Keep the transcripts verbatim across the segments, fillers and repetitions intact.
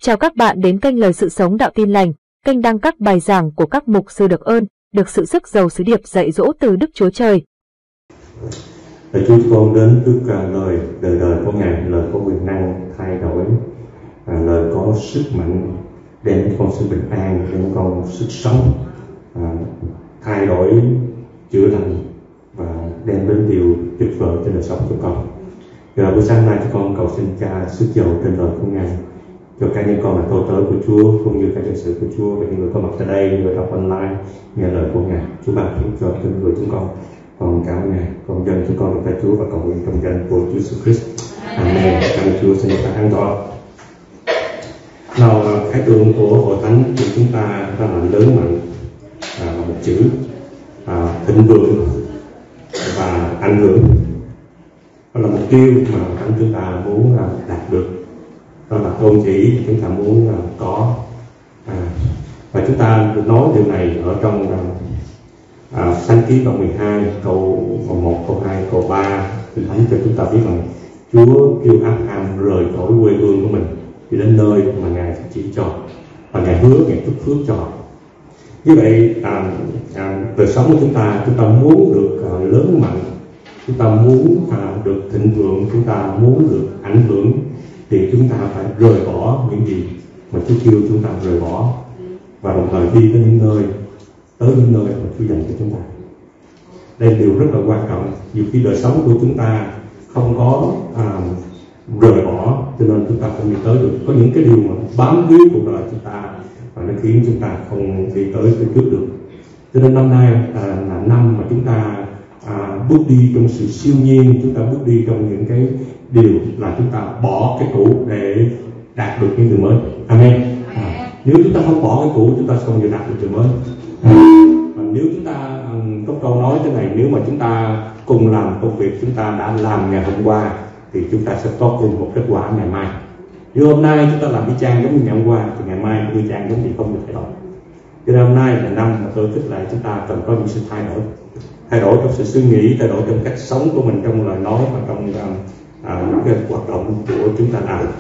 Chào các bạn đến kênh Lời Sự Sống Đạo Tin Lành, kênh đăng các bài giảng của các mục sư được ơn, được sự sức giàu sứ điệp dạy dỗ từ Đức Chúa Trời. Để chúng con đến trước uh, lời đời đời của Ngài, lời có quyền năng thay đổi, uh, lời có sức mạnh đem cho con sự bình an, đem cho con sức sống, uh, thay đổi, chữa lành và đem đến điều tuyệt vời trên đời sống của con. Giờ buổi sáng nay cho con cầu xin Cha sức giàu trên lời của Ngài, cho cá nhân con là tôi tớ của Chúa, cũng như các dân sự của Chúa và những người có mặt tại đây, những người đọc online nghe lời của Ngài. Chúa ban phước cho từng người chúng con. Con cảm ơn Ngài, con dâng chúng con được tay Chúa và cầu nguyện trong danh của Chúa Jesus Christ. Amen. Cảm ơn Chúa, xin ta an toàn. Nào, khái tượng của hội thánh của chúng ta đó là lớn mạnh, à, một chữ à, thịnh vượng và ảnh hưởng. Đó là mục tiêu mà thánh chúng ta muốn à, đạt được. Đó là tôn chỉ chúng ta muốn uh, có à, và chúng ta được nói điều này ở trong uh, Sáng Ký đoạn mười hai câu một, câu hai, câu ba. Kinh Thánh cho chúng ta biết rằng Chúa kêu Abraham rời khỏi quê hương của mình đi đến nơi mà Ngài chỉ cho, và Ngài hứa, Ngài chúc phước cho. Như vậy à, à, đời sống của chúng ta, chúng ta muốn được à, lớn mạnh, chúng ta muốn à, được thịnh vượng, chúng ta muốn được ảnh hưởng, thì chúng ta phải rời bỏ những gì mà Chúa kêu chúng ta rời bỏ, và đồng thời đi tới những nơi tới những nơi mà Chúa dành cho chúng ta. Đây là điều rất là quan trọng. Nhiều khi đời sống của chúng ta không có à, rời bỏ, cho nên chúng ta không đi tới được. Có những cái điều mà bám víu cuộc đời chúng ta và nó khiến chúng ta không đi tới phía trước được. Cho nên năm nay à, là năm mà chúng ta à, bước đi trong sự siêu nhiên, chúng ta bước đi trong những cái điều là chúng ta bỏ cái cũ để đạt được những điều mới. Amen. À, nếu chúng ta không bỏ cái cũ, chúng ta không thể đạt được điều mới. À, và nếu chúng ta có câu nói thế này, nếu mà chúng ta cùng làm công việc chúng ta đã làm ngày hôm qua, thì chúng ta sẽ có cùng một kết quả ngày mai. Nếu hôm nay chúng ta làm y chang giống như ngày hôm qua, thì ngày mai cũng y chang giống thì không được thay đổi. Cho nên hôm nay là năm mà tôi thích lại chúng ta cần có những sự thay đổi, thay đổi trong sự suy nghĩ, thay đổi trong cách sống của mình, trong lời nói và trong À, những cái hoạt động của chúng ta làm.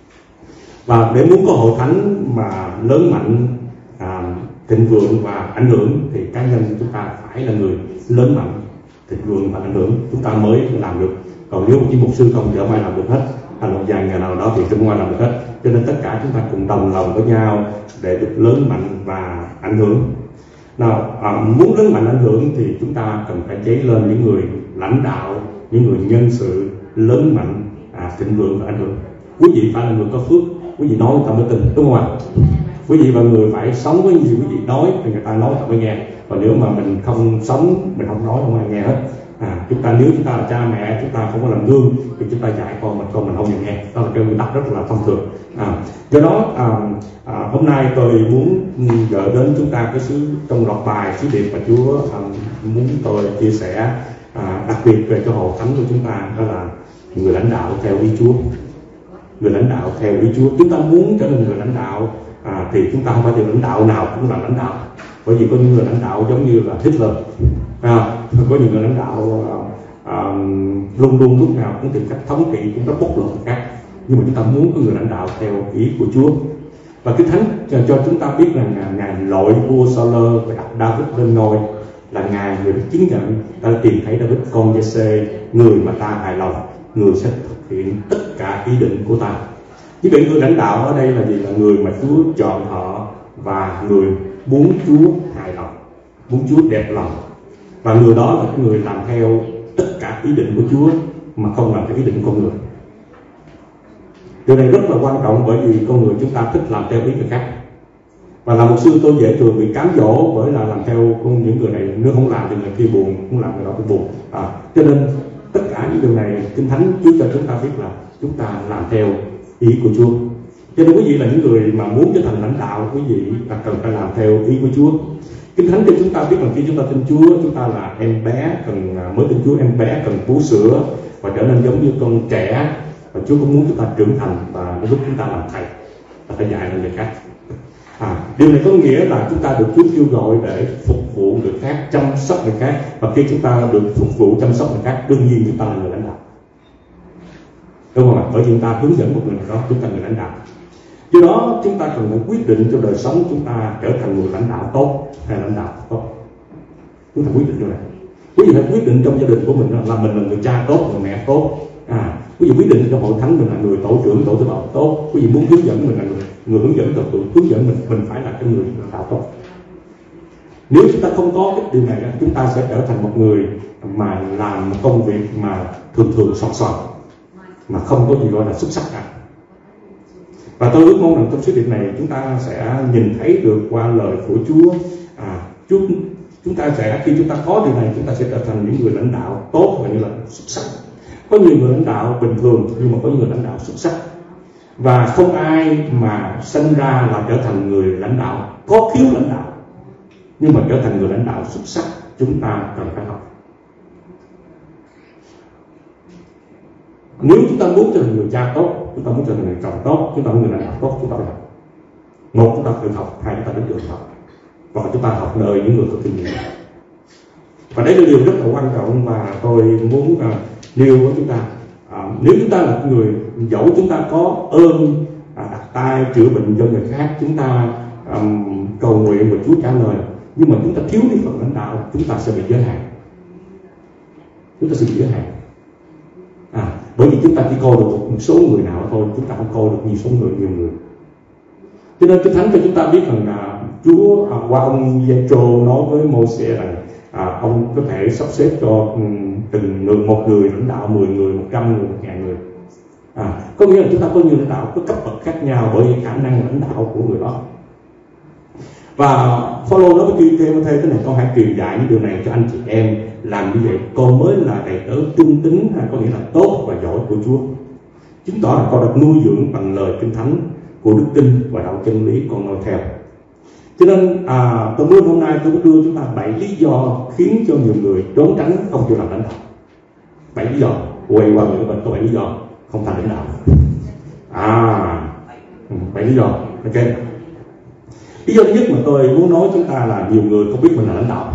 Và để muốn có hội thánh mà lớn mạnh, à, thịnh vượng và ảnh hưởng, thì cá nhân chúng ta phải là người lớn mạnh, thịnh vượng và ảnh hưởng, chúng ta mới làm được. Còn nếu chỉ mục sư không, thì không ai làm được hết, hay một vài ngày nào đó thì không ai làm được hết. Cho nên tất cả chúng ta cùng đồng lòng với nhau để được lớn mạnh và ảnh hưởng. Nào, à, muốn lớn mạnh ảnh hưởng thì chúng ta cần phải cháy lên những người lãnh đạo, những người nhân sự lớn mạnh, à, thịnh vượng và ảnh hưởng. Quý vị phải là người có phước, quý vị nói người ta mới tin, đúng không ạ? Quý vị và người phải sống với gì quý vị nói thì người ta nói người ta mới nghe. Và nếu mà mình không sống, mình không nói, không ai nghe hết. À, chúng ta nếu chúng ta là cha mẹ, chúng ta không có làm gương thì chúng ta dạy con mình, con mình không nghe. Đó là cái nguyên tắc rất là thông thường. À, do đó à, à, hôm nay tôi muốn gửi đến chúng ta cái sứ trong loạt bài sứ điệp mà Chúa à, muốn tôi chia sẻ, à, đặc biệt về cho hội thánh của chúng ta, đó là người lãnh đạo theo ý Chúa. Người lãnh đạo theo ý Chúa. Chúng ta muốn trở thành người lãnh đạo, à, thì chúng ta không phải là lãnh đạo nào cũng là lãnh đạo. Bởi vì có những người lãnh đạo giống như là Hitler, à, có những người lãnh đạo à, à, luôn luôn lúc nào cũng tìm cách thống trị, cũng rất bóc lột người khác. Nhưng mà chúng ta muốn có người lãnh đạo theo ý của Chúa. Và cái Thánh cho, cho chúng ta biết rằng là Ngài lội vua Saul và đặt David lên ngôi, là Ngài người chứng nhận đã tìm thấy David con Giê-xê, người mà ta hài lòng, người sẽ thực hiện tất cả ý định của ta. Như vậy người lãnh đạo ở đây là gì? Là người mà Chúa chọn họ và người muốn Chúa hài lòng, muốn Chúa đẹp lòng, và người đó là cái người làm theo tất cả ý định của Chúa mà không làm theo ý định con người. Điều này rất là quan trọng, bởi vì con người chúng ta thích làm theo ý người khác. Và làm một sư tôi dễ thường bị cám dỗ bởi là làm theo những người này, nếu không làm thì người kia buồn, không làm người đó cũng buồn. À, cho nên tất cả những điều này Kinh Thánh Chúa cho chúng ta biết là chúng ta làm theo ý của Chúa. Cho nên quý vị là những người mà muốn trở thành lãnh đạo, quý vị là cần phải làm theo ý của Chúa. Kinh Thánh cho chúng ta biết rằng khi chúng ta tin Chúa, chúng ta là em bé cần mới tin Chúa, em bé cần bú sữa và trở nên giống như con trẻ. Và Chúa cũng muốn chúng ta trưởng thành và nó giúp chúng ta làm thầy và phải dạy cho người khác. À, điều này có nghĩa là chúng ta được Chúa kêu gọi để phục vụ người khác, chăm sóc người khác. Và khi chúng ta được phục vụ chăm sóc người khác, đương nhiên chúng ta là người lãnh đạo, đúng không ạ? Bởi vì chúng ta hướng dẫn một người nào đó, chúng ta là người lãnh đạo. Do đó chúng ta cần phải quyết định cho đời sống chúng ta trở thành người lãnh đạo tốt hay lãnh đạo tốt. Chúng ta quyết định điều này. Quý vị phải quyết định trong gia đình của mình là mình là người cha tốt, người mẹ tốt. À, quý vị quyết định trong hội thánh mình là người tổ trưởng, tổ tư bảo tốt. Quý vị muốn hướng dẫn mình là người, người hướng dẫn tổ trưởng, hướng dẫn mình, mình phải là cái người lãnh đạo tốt. Nếu chúng ta không có cái điều này, chúng ta sẽ trở thành một người mà làm một công việc mà thường thường soàn soàn, mà không có gì gọi là xuất sắc cả. Và tôi ước mong rằng trong sự việc này chúng ta sẽ nhìn thấy được qua lời của Chúa. À, Chúa chúng ta sẽ khi chúng ta có điều này, chúng ta sẽ trở thành những người lãnh đạo tốt và như là xuất sắc. Có nhiều người lãnh đạo bình thường nhưng mà có những người lãnh đạo xuất sắc. Và không ai mà sinh ra là trở thành người lãnh đạo có khiếu lãnh đạo, nhưng mà trở thành người lãnh đạo xuất sắc chúng ta cần phải học. Nếu chúng ta muốn trở thành người cha tốt, chúng ta muốn trở thành người chồng tốt, chúng ta muốn người lãnh đạo tốt, chúng ta phải học. Một, chúng ta tự học. Hai, chúng ta đến trường học. Và chúng ta học nơi những người có kinh nghiệm. Và đấy là điều rất là quan trọng mà tôi muốn uh, nêu với chúng ta. À, nếu chúng ta là người dẫu chúng ta có ơn à, đặt tay chữa bệnh cho người khác, chúng ta um, cầu nguyện và Chúa trả lời, nhưng mà chúng ta thiếu đi phần lãnh đạo, chúng ta sẽ bị giới hạn. Chúng ta sẽ bị giới hạn. À, bởi vì chúng ta chỉ coi được một số người nào thôi, chúng ta không coi được nhiều số người, nhiều người. Cho nên Kinh Thánh cho chúng ta biết rằng là Chúa à, qua ông Giê-trô nói với Mô-se rằng à, ông có thể sắp xếp cho um, từng người, một người lãnh đạo mười người, một trăm người, một ngàn người. À, có nghĩa là chúng ta có nhiều lãnh đạo có cấp bậc khác nhau bởi vì khả năng lãnh đạo của người đó. Và Phaolô nói với Ti-mô-thê thế này: con hãy truyền dạy những điều này cho anh chị em, làm như vậy con mới là đầy tớ trung tín, hay có nghĩa là tốt và giỏi của Chúa, chứng tỏ là con được nuôi dưỡng bằng lời Kinh Thánh của đức tin và đạo chân lý con noi theo. Cho nên à, tôi muốn hôm nay tôi muốn đưa chúng ta bảy lý do khiến cho nhiều người trốn tránh không chịu làm lãnh đạo. Bảy lý do quay qua người bệnh có bảy lý do không thành lãnh đạo. À, bảy lý do. Ok. Lý do thứ nhất mà tôi muốn nói chúng ta là nhiều người không biết mình là lãnh đạo.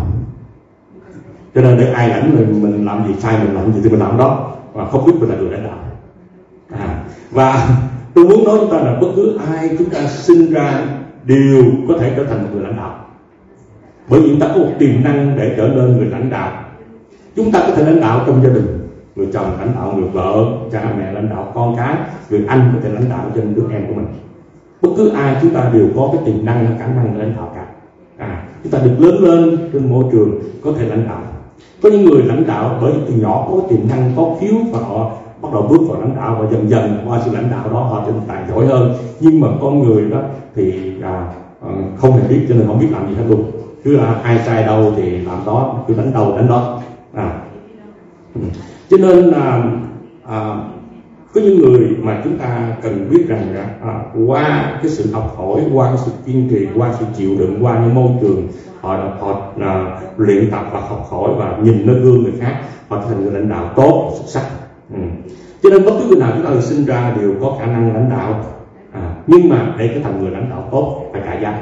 Cho nên để ai lãnh mình, mình làm gì sai, mình làm gì thì mình làm đó, và không biết mình là người lãnh đạo. À, và tôi muốn nói chúng ta là bất cứ ai chúng ta sinh ra đều có thể trở thành một người lãnh đạo, bởi vì chúng ta có một tiềm năng để trở nên người lãnh đạo. Chúng ta có thể lãnh đạo trong gia đình, người chồng lãnh đạo người vợ, cha mẹ lãnh đạo con cái, người anh có thể lãnh đạo trên đứa em của mình. Bất cứ ai chúng ta đều có cái tiềm năng, khả năng lãnh đạo cả. À, chúng ta được lớn lên trên môi trường có thể lãnh đạo. Có những người lãnh đạo bởi vì từ nhỏ có tiềm năng, có khiếu và họ bắt đầu bước vào lãnh đạo, và dần dần qua sự lãnh đạo đó họ trở nên tài giỏi hơn. Nhưng mà con người đó thì à, không hề biết, cho nên không biết làm gì hết luôn. Cứ là ai sai đâu thì làm đó, cứ đánh đâu đánh đó. À, cho nên là à, có những người mà chúng ta cần biết rằng à, qua cái sự học hỏi, qua cái sự kiên trì, qua sự chịu đựng, qua những môi trường họ họ à, luyện tập và học hỏi và nhìn nơi gương người khác, họ trở thành người lãnh đạo tốt, xuất sắc. Ừ. Cho nên bất cứ người nào chúng ta được sinh ra đều có khả năng lãnh đạo, à, nhưng mà để trở thành người lãnh đạo tốt phải trả giá.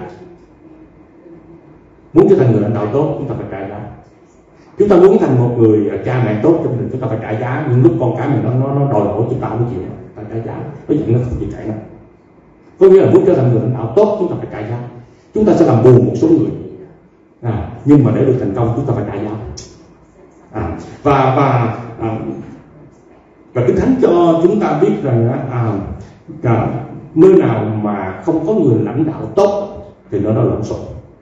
Muốn trở thành người lãnh đạo tốt chúng ta phải trả giá. Chúng ta muốn thành một người cha mẹ tốt cho mình, chúng ta phải trả giá. Nhưng lúc con cái mình nó nó, nó đòi hỏi chúng ta không chịu, phải trả giá. Có những nó không chịu trả đâu. Có nghĩa là muốn trở thành người lãnh đạo tốt chúng ta phải trả giá. Chúng ta sẽ làm buồn một số người, à, nhưng mà để được thành công chúng ta phải trả giá. À, và và à, và Kinh Thánh cho chúng ta biết rằng à, à, nơi nào mà không có người lãnh đạo tốt thì nó đó lộn xộn.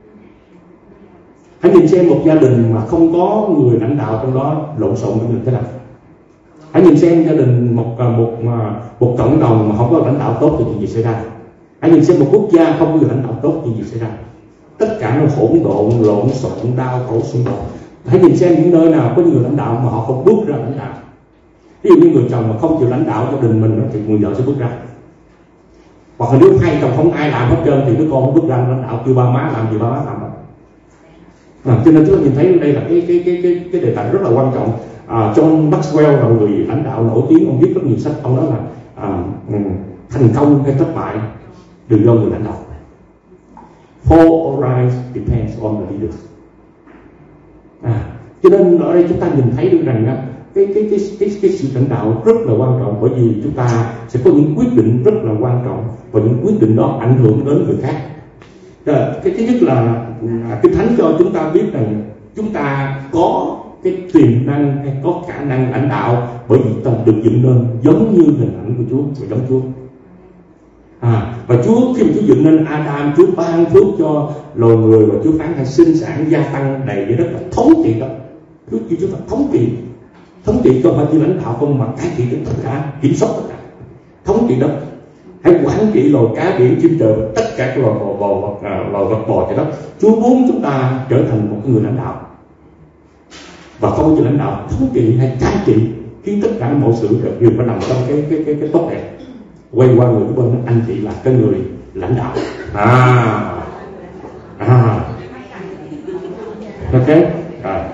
Hãy nhìn xem một gia đình mà không có người lãnh đạo trong đó lộn xộn như thế nào. Hãy nhìn xem gia đình một một một cộng đồng mà không có lãnh đạo tốt thì chuyện gì xảy ra. Hãy nhìn xem một quốc gia không có người lãnh đạo tốt thì chuyện gì xảy ra. Tất cả nó hỗn độn, lộn xộn, đau khổ, xung đột. Hãy nhìn xem những nơi nào có những người lãnh đạo mà họ không bước ra lãnh đạo. Ví dụ như người chồng mà không chịu lãnh đạo gia đình mình thì người vợ sẽ bước ra. Hoặc là nếu hai chồng không ai làm hết trơn thì đứa con nó bước ra lãnh đạo, kêu ba má làm gì ba má làm. À, cho nên chúng ta nhìn thấy đây là cái cái cái cái cái đề tài rất là quan trọng. À, John Maxwell là người lãnh đạo nổi tiếng, ông viết rất nhiều sách. Ông nói là à, thành công hay thất bại đều do người lãnh đạo. Fall or rise depends on the leaders. À, cho nên ở đây chúng ta nhìn thấy được rằng cái cái cái cái, cái sự lãnh đạo rất là quan trọng, bởi vì chúng ta sẽ có những quyết định rất là quan trọng và những quyết định đó ảnh hưởng đến người khác. Cái thứ nhất là Kinh Thánh cho chúng ta biết rằng chúng ta có cái tiềm năng hay có khả năng lãnh đạo, bởi vì ta được dựng nên giống như hình ảnh của Chúa và giống Chúa. À, và Chúa khi mà Chúa dựng nên Adam, Chúa ban phước cho loài người và Chúa phán hãy sinh sản gia tăng đầy dưới đất là thống trị đó. Chúa kêu chúng ta thống trị, thống trị không phải chỉ lãnh đạo không, mà cai trị tất cả, kiểm soát tất cả, thống trị đất. Hãy quản trị loài cá biển, chim trời và tất cả các loài bò bò vật loài vật bò trên đất. Chúa muốn chúng ta trở thành một người lãnh đạo, và không chỉ lãnh đạo, thống trị hay cai trị, khiến tất cả mọi sự đều phải nằm trong cái cái cái cái tốt đẹp. Quay qua người của bên, anh chị là cái người lãnh đạo. À, à, ok. À.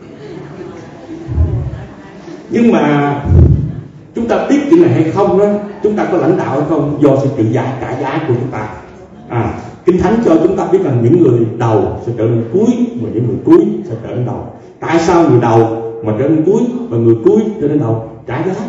Nhưng mà chúng ta biết chuyện này hay không đó, chúng ta có lãnh đạo hay không do sự tự giá trả giá của chúng ta. À, Kinh Thánh cho chúng ta biết rằng những người đầu sẽ trở nên cuối, và những người cuối sẽ trở nên đầu. Tại sao người đầu mà trở nên cuối và người cuối trở nên đầu? Trả giá.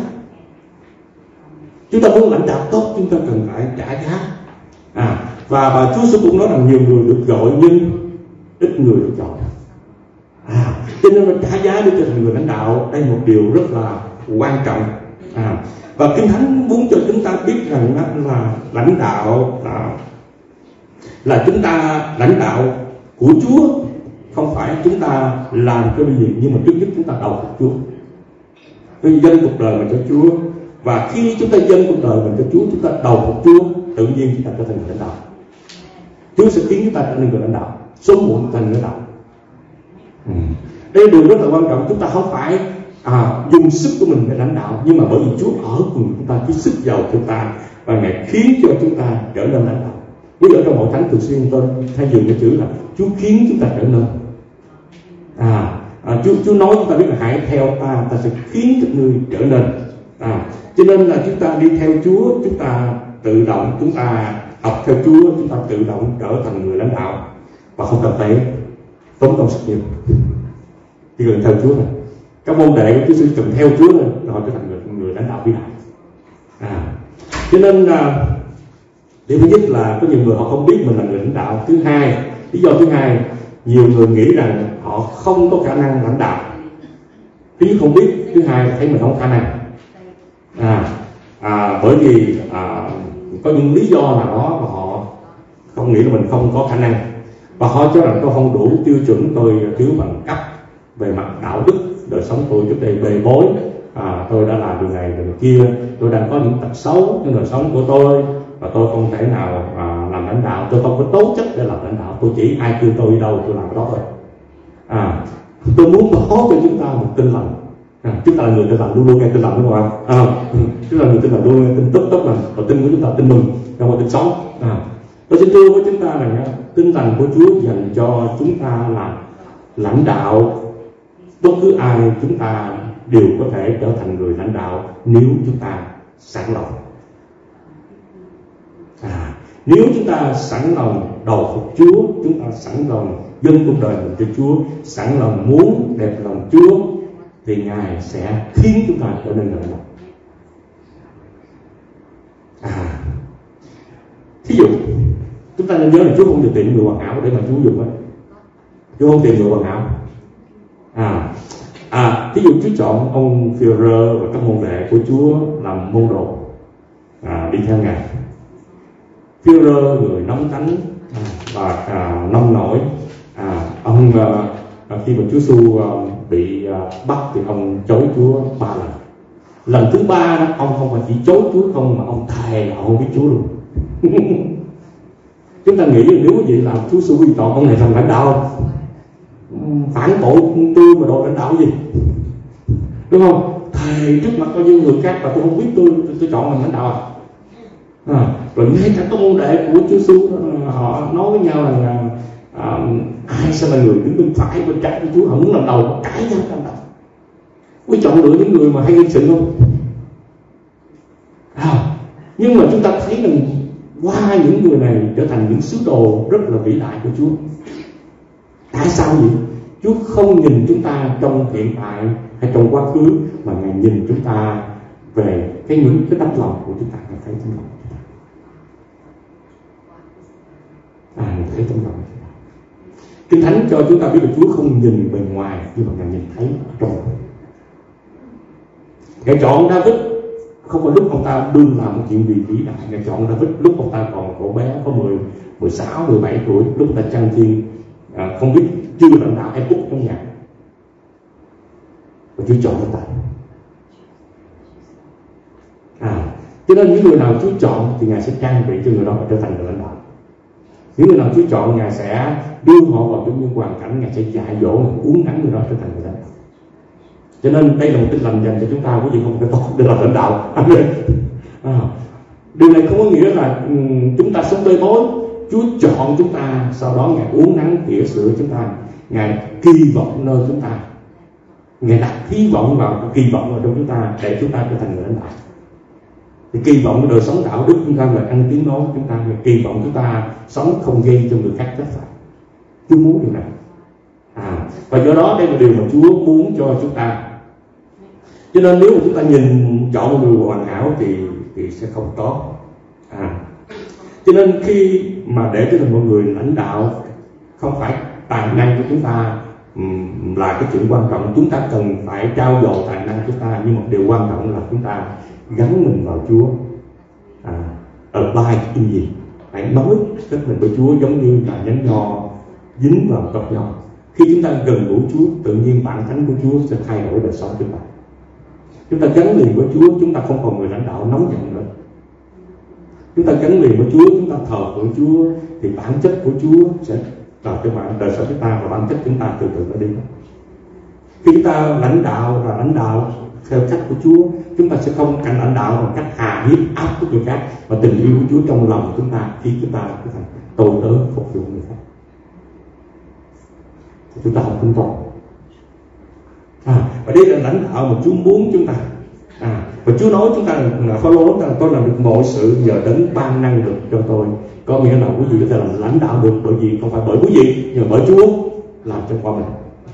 Chúng ta muốn lãnh đạo tốt, chúng ta cần phải trả giá. À, và và Chúa cũng nói rằng nhiều người được gọi nhưng ít người được chọn. À, cho nên là trả giá để trở thành người lãnh đạo, đây là một điều rất là quan trọng. À, và Kinh Thánh muốn cho chúng ta biết rằng đó là lãnh đạo là, là chúng ta lãnh đạo của Chúa, không phải chúng ta làm cái gì, nhưng mà trước nhất chúng ta đầu phục Chúa, vì dân cuộc đời mình cho Chúa. Và khi chúng ta dâng cuộc đời mình cho Chúa, chúng ta đầu phục Chúa, tự nhiên chúng ta trở thành người lãnh đạo. Chúa sẽ khiến chúng ta trở thành người lãnh đạo, sớm muộn thành người lãnh đạo. Ừ. Đây là điều rất là quan trọng. Chúng ta không phải à, dùng sức của mình để lãnh đạo, nhưng mà bởi vì Chúa ở cùng chúng ta, Chúa sức giàu chúng ta, và Ngài khiến cho chúng ta trở nên lãnh đạo. Ví dụ trong Hội Thánh thường xuyên tôi thay dùng cái chữ là Chúa khiến chúng ta trở nên. À, à, Chúa Chúa nói chúng ta biết là hãy theo ta, ta sẽ khiến các ngươi trở nên. À, cho nên là chúng ta đi theo Chúa, chúng ta tự động, chúng ta học theo Chúa, chúng ta tự động trở thành người lãnh đạo, và không cần phải tốn công sức nhiều, chỉ cần theo Chúa này. Các môn đệ của Chúa Sư cần theo Chúa này, rồi họ trở thành người, người lãnh đạo vĩ đại. À, cho nên là điều thứ nhất là có nhiều người họ không biết mình là người lãnh đạo. Thứ hai, lý do thứ hai, nhiều người nghĩ rằng họ không có khả năng lãnh đạo. Thứ nhất không biết, thứ hai thấy mình không có khả năng. À, à, bởi vì à, có những lý do nào đó mà họ không nghĩ là mình không có khả năng, và họ cho rằng tôi không đủ tiêu chuẩn, tôi thiếu bằng cấp về mặt đạo đức, đời sống tôi trước đây bề bối, à, tôi đã làm điều này điều kia, tôi đang có những tật xấu trong đời sống của tôi, và tôi không thể nào à, làm lãnh đạo, tôi không có tố chất để làm lãnh đạo, tôi chỉ ai kêu tôi đi đâu tôi làm cái đó thôi. À, tôi muốn có cho chúng ta một tinh lành. À, chúng ta là người tin lành, luôn luôn nghe tin lành, đúng không ạ? À, chúng ta là người tin lành, luôn nghe tin tốt tốt lành, và tin của chúng ta tin mừng, không phải tin xấu. À, tôi xin thưa với chúng ta rằng tin lành của Chúa dành cho chúng ta là lãnh đạo. Bất cứ ai chúng ta đều có thể trở thành người lãnh đạo nếu chúng ta sẵn lòng. À, nếu chúng ta sẵn lòng đầu phục Chúa, chúng ta sẵn lòng dâng cuộc đời mình cho Chúa, sẵn lòng muốn đẹp lòng Chúa, thì Ngài sẽ khiến chúng ta trở nên người lãnh đạo. À, thí dụ chúng ta nên nhớ là Chúa không được tìm người hoàn hảo để mà Chúa dùng ấy. Chúa không tìm người hoàn hảo. À, à, thí dụ Chúa chọn ông Phi-e-rơ và các môn đệ của Chúa làm môn đồ, à, đi theo Ngài. Phi-e-rơ người nóng tánh à, và à, nông nổi. À, ông à, khi mà Chúa Giêsu à, bị à, bắt thì ông chối Chúa ba lần. Lần thứ ba đó, ông không phải chỉ chối Chúa không, mà ông thề là ông không biết Chúa luôn. Chúng ta nghĩ nếu như vậy làm Chúa Giêsu quy chọn ông này làm lãnh đạo, phản tội tôi mà độ lãnh đạo gì, đúng không? Thề trước mặt bao nhiêu người khác và tôi không biết tôi tôi, tôi chọn làm lãnh đạo à? À, rồi ngay cả các môn đệ của Chúa Giêsu họ nói với nhau rằng à, ai sẽ là người đứng bên phải bên trái của Chúa, họ muốn làm đầu họ cãi nhau làm đầu. Quý chọn lựa những người mà hay gây sự không? À, nhưng mà chúng ta thấy rằng qua những người này trở thành những sứ đồ rất là vĩ đại của Chúa. Tại sao vậy? Chúa không nhìn chúng ta trong hiện tại hay trong quá khứ, mà Ngài nhìn chúng ta về cái những cái tấm lòng của chúng ta. Ngài thấy tấm lòng của chúng ta. À, Ngài thấy tấm lòng của chúng ta. Kinh Thánh cho chúng ta biết là Chúa không nhìn bề ngoài, nhưng mà Ngài nhìn thấy trong. Ngài chọn David không phải lúc ông ta đương làm một chuyện gì vĩ đại. Ngài chọn David lúc ông ta còn cậu bé có mười, mười sáu, mười bảy tuổi, lúc ta chăn chiên, à, không biết chưa lãnh đạo ai út trong nhà, và Chúa chọn ông ta. À, cho nên những người nào Chúa chọn thì Ngài sẽ trang bị cho người đó trở thành người lãnh đạo. Những người nào Chúa chọn, Ngài sẽ đưa họ vào trong những hoàn cảnh, Ngài sẽ dạy dỗ, uốn nắn người đó trở thành người lãnh đạo. Cho nên đây là một tin lành dành cho chúng ta, quý vị không phải tốt để làm lãnh đạo. À, điều này không có nghĩa là um, chúng ta sống bê bối. Chúa chọn chúng ta, sau đó Ngài uốn nắn tỉa sửa chúng ta, Ngài kỳ vọng nơi chúng ta, Ngài đặt hy vọng vào, kỳ vọng vào trong chúng ta để chúng ta trở thành người lãnh đạo. Thì kỳ vọng đời sống đạo đức chúng ta là ăn tiếng nói chúng ta, kỳ vọng chúng ta sống không gây cho người khác trách phạt. Chúa muốn điều này. À, và do đó đây là điều mà Chúa muốn cho chúng ta. Cho nên nếu mà chúng ta nhìn chọn một người hoàn hảo thì thì sẽ không tốt. À, cho nên khi mà để trở thành một người lãnh đạo, không phải tài năng của chúng ta um, là cái chuyện quan trọng. Chúng ta cần phải trao dồi tài năng của chúng ta, nhưng một điều quan trọng là chúng ta gắn mình vào Chúa. À, abide in gì? Hãy nối kết mình với Chúa giống như là nhánh nho dính vào cọc nho. Khi chúng ta gần gũi Chúa, tự nhiên bản thánh của Chúa sẽ thay đổi đời sống chúng ta. Chúng ta gắn liền với Chúa, chúng ta không còn người lãnh đạo nóng giận nữa. Chúng ta gắn liền với Chúa, chúng ta thờ phượng Chúa, thì bản chất của Chúa sẽ vào cho bạn đời sống chúng ta, và bản chất chúng ta từ từ nó đi. Khi chúng ta lãnh đạo là lãnh đạo theo cách của Chúa, chúng ta sẽ không cần lãnh đạo bằng cách hà hiếp áp của người khác, mà tình yêu của Chúa trong lòng của chúng ta khi chúng ta trở thành tôi tớ phục vụ người khác. Chúng ta không tính toán. À, và đây là lãnh đạo mà Chúa muốn chúng ta. À, và Chúa nói chúng ta là Phaolô nói rằng tôi làm được mọi sự nhờ đấng ban năng lực cho tôi. Có nghĩa là quý vị có thể làm lãnh đạo được bởi vì không phải bởi quý vị, nhưng mà bởi Chúa làm cho qua mình.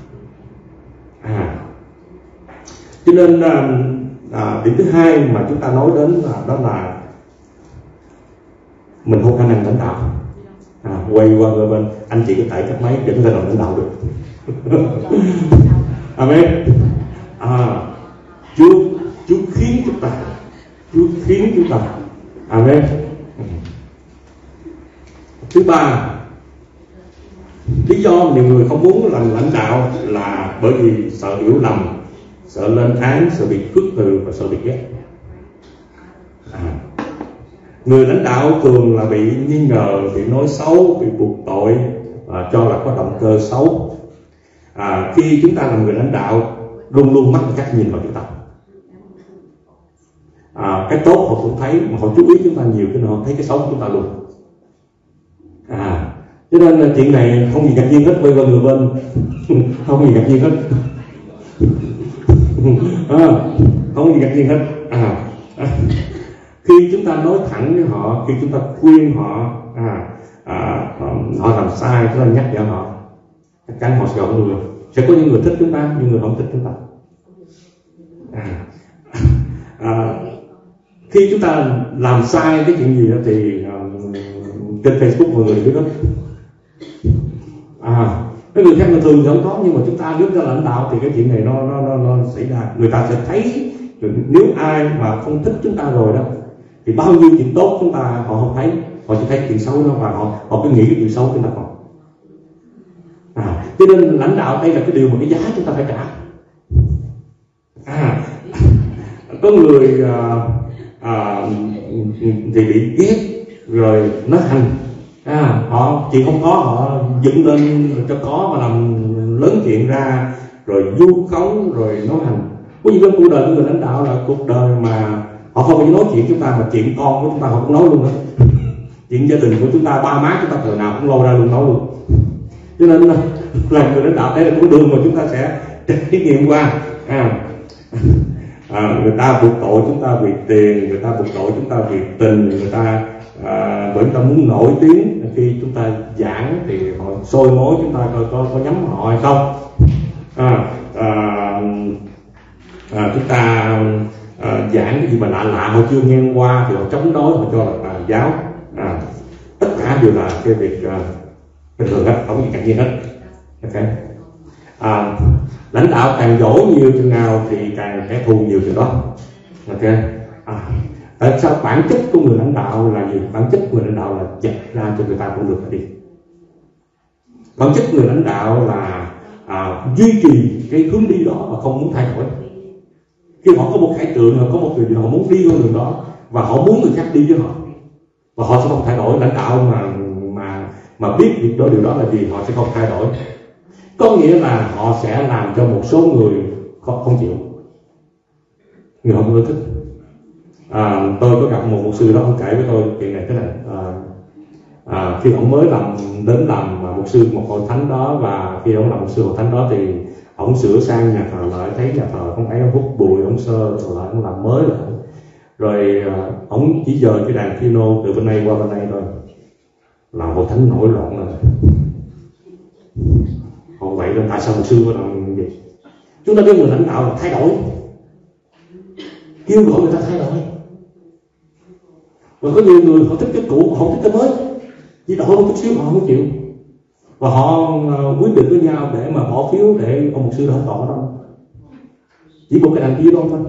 À, cho nên à, điểm thứ hai mà chúng ta nói đến là đó là mình không khả năng lãnh đạo. À, quay qua người bên anh chị có tại các máy để chúng ta làm lãnh đạo được. Amen. À, Chúa Chúa khiến chúng ta, Chúa khiến chúng ta. Amen. Thứ ba, lý do nhiều người không muốn làm lãnh đạo là bởi vì sợ hiểu lầm, sợ lên án, sợ bị khước từ và sợ bị ghét. À, người lãnh đạo thường là bị nghi ngờ, bị nói xấu, bị buộc tội, à, cho là có động cơ xấu. À, khi chúng ta là người lãnh đạo, luôn luôn mắt cách nhìn vào chúng ta. À, cái tốt họ cũng thấy, mà họ chú ý chúng ta nhiều, cho nên họ thấy cái xấu của chúng ta luôn. À, cho nên là chuyện này không gì ngạc nhiên hết, quay qua người bên không gì ngạc nhiên hết. À, không gì ngạc nhiên hết. À, à, khi chúng ta nói thẳng với họ, khi chúng ta khuyên họ, à, à, họ làm sai, chúng ta nhắc nhở họ, chắc chắn họ sẽ không người. Sẽ có những người thích chúng ta, những người không thích chúng ta. À, à, khi chúng ta làm sai cái chuyện gì đó thì uh, trên Facebook mọi người biết đó. À, cái người khác thường thường thì không có, nhưng mà chúng ta nếu ra lãnh đạo thì cái chuyện này nó nó nó, nó xảy ra. Người ta sẽ thấy, nếu ai mà không thích chúng ta rồi đó, thì bao nhiêu chuyện tốt chúng ta họ không thấy, họ chỉ thấy chuyện xấu đó, và họ họ cứ nghĩ cái chuyện xấu chúng ta còn. À, cho nên lãnh đạo đây là cái điều mà cái giá chúng ta phải trả. À, có người à, à, thì bị ghét rồi nói hành, à, họ chuyện không có họ dựng lên cho có mà làm lớn chuyện ra, rồi vu khống rồi nói hành. Có những cái cuộc đời của người lãnh đạo là cuộc đời mà họ không phải nói chuyện chúng ta, mà chuyện con của chúng ta họ cũng nói luôn đó. Chuyện gia đình của chúng ta, ba má chúng ta thời nào cũng lôi ra luôn nói luôn. Cho nên là người lãnh đạo đây là con đường mà chúng ta sẽ trải nghiệm qua. À, à, người ta buộc tội chúng ta vì tiền, người ta buộc tội chúng ta vì tình, người ta à, bởi chúng ta muốn nổi tiếng. Khi chúng ta giảng thì họ soi mối chúng ta coi có, có nhắm họ hay không. à, à, à, chúng ta à, giảng cái gì mà lạ lạ họ chưa nghe qua thì họ chống đối, họ cho là tà giáo. à, tất cả đều là cái việc à, bình thường hết, không có gì ngạc nhiên hết. Ok. À, lãnh đạo càng giỏi nhiều chừng nào thì càng kẻ thù nhiều chừng đó. Ok. À, tại sao bản chất của người lãnh đạo là gì? Bản chất của người lãnh đạo là dạy ra cho người ta cũng được đi. Bản chất người lãnh đạo là à, duy trì cái hướng đi đó và không muốn thay đổi. Khi họ có một khải tượng, họ có một điều gì họ muốn đi con đường đó và họ muốn người khác đi với họ, và họ sẽ không thay đổi. Lãnh đạo mà mà mà biết việc đó, điều đó là gì, họ sẽ không thay đổi. Có nghĩa là họ sẽ làm cho một số người không, không chịu, người họ không thích. À, tôi có gặp một mục sư đó, ông kể với tôi chuyện này thế này. À, à, khi ông mới làm đến làm mục sư một hội thánh đó, và khi ông làm mục sư hội thánh đó thì ông sửa sang nhà thờ lại, thấy nhà thờ không ấy, ông hút bụi, ông sơ rồi lại ông làm mới lại, rồi à, ông chỉ dời cái đàn piano từ bên này qua bên này thôi, làm hội thánh nổi loạn rồi. Còn vậy nên tại sao mục sư có làm gì? Chúng ta biết người lãnh đạo là thay đổi, kêu gọi người ta thay đổi. Và có nhiều người họ thích cái cũ, họ thích cái mới, chỉ đổi một chút xíu họ không chịu, và họ uh, quyết định với nhau để mà bỏ phiếu để ông mục sư đó tỏ đâu, chỉ một cái đàn kia đó thôi.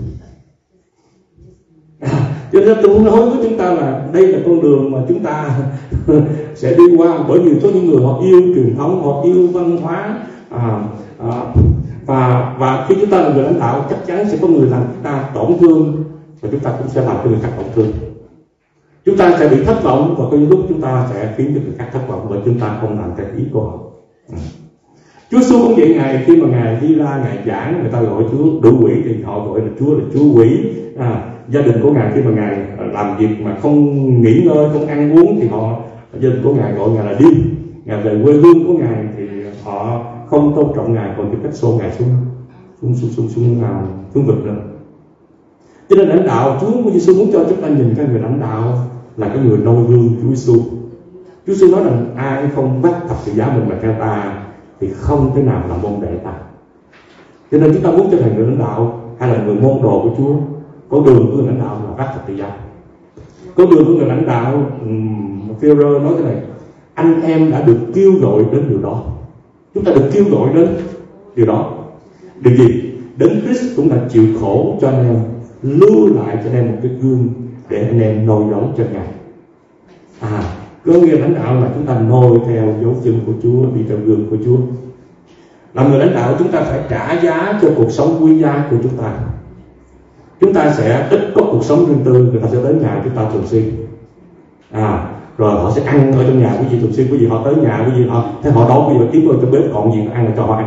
À, cho nên tôi muốn nói với chúng ta là đây là con đường mà chúng ta sẽ đi qua, bởi vì có những người họ yêu truyền thống, họ yêu văn hóa, à, à, và và khi chúng ta là người lãnh đạo chắc chắn sẽ có người làm chúng ta tổn thương, và chúng ta cũng sẽ làm cho người khác tổn thương. Chúng ta sẽ bị thất vọng, và có những lúc chúng ta sẽ khiến cho người khác thất vọng bởi chúng ta không làm theo ý của họ. Ừ. Chúa Giêsu cũng vậy, Ngài khi mà Ngài đi ra Ngài giảng, người ta gọi Chúa đủ quỷ thì họ gọi là Chúa là Chúa quỷ. À, gia đình của Ngài khi mà Ngài làm việc mà không nghỉ ngơi, không ăn uống thì họ, gia đình của Ngài gọi Ngài là điên. Ngài về quê hương của Ngài thì họ không tôn trọng Ngài, còn tìm cách xô Ngài xuống xuống xuống xuống xuống, xuống, xuống vực nữa. Cho nên lãnh đạo, Chúa Giêsu muốn cho chúng ta nhìn các người lãnh đạo là cái người noi gương Chúa Giêsu. Chúa Giêsu nói rằng ai không bắt thập tự giá mình mà theo ta thì không thể nào làm môn đệ ta. Cho nên chúng ta muốn trở thành người lãnh đạo hay là người môn đồ của Chúa, có đường của người lãnh đạo là bắt thập tự giá. Có đường của người lãnh đạo, Phêrô nói thế này: anh em đã được kêu gọi đến điều đó. Chúng ta được kêu gọi đến điều đó. Điều gì? Đến Christ cũng đã chịu khổ cho anh em, lưu lại cho anh em một cái gương để anh em noi giống cho Ngài. À, có nghĩa lãnh đạo là chúng ta noi theo dấu chân của Chúa, đi theo gương của Chúa. Làm người lãnh đạo chúng ta phải trả giá cho cuộc sống quý giá của chúng ta. Chúng ta sẽ ít có cuộc sống riêng tư, người ta sẽ đến nhà chúng ta thường xuyên. À, rồi họ sẽ ăn ở trong nhà quý vị thường xuyên, quý vị họ tới nhà quý vị họ thế họ đón quý vị kiếm ở trong bếp còn gì ăn là cho họ ăn.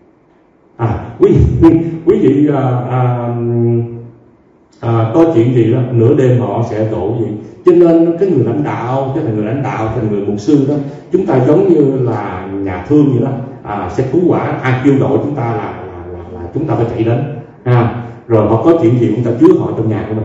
À, quý quý vị à, à, à, có chuyện gì đó nửa đêm họ sẽ đổ gì. Cho nên cái người lãnh đạo, cái người lãnh đạo thành người mục sư đó, chúng ta giống như là nhà thương vậy đó. À, sẽ cứu quả, ai kêu gọi chúng ta là là, là, là chúng ta phải chạy đến. À, rồi họ có chuyện gì chúng ta chứa họ trong nhà của mình.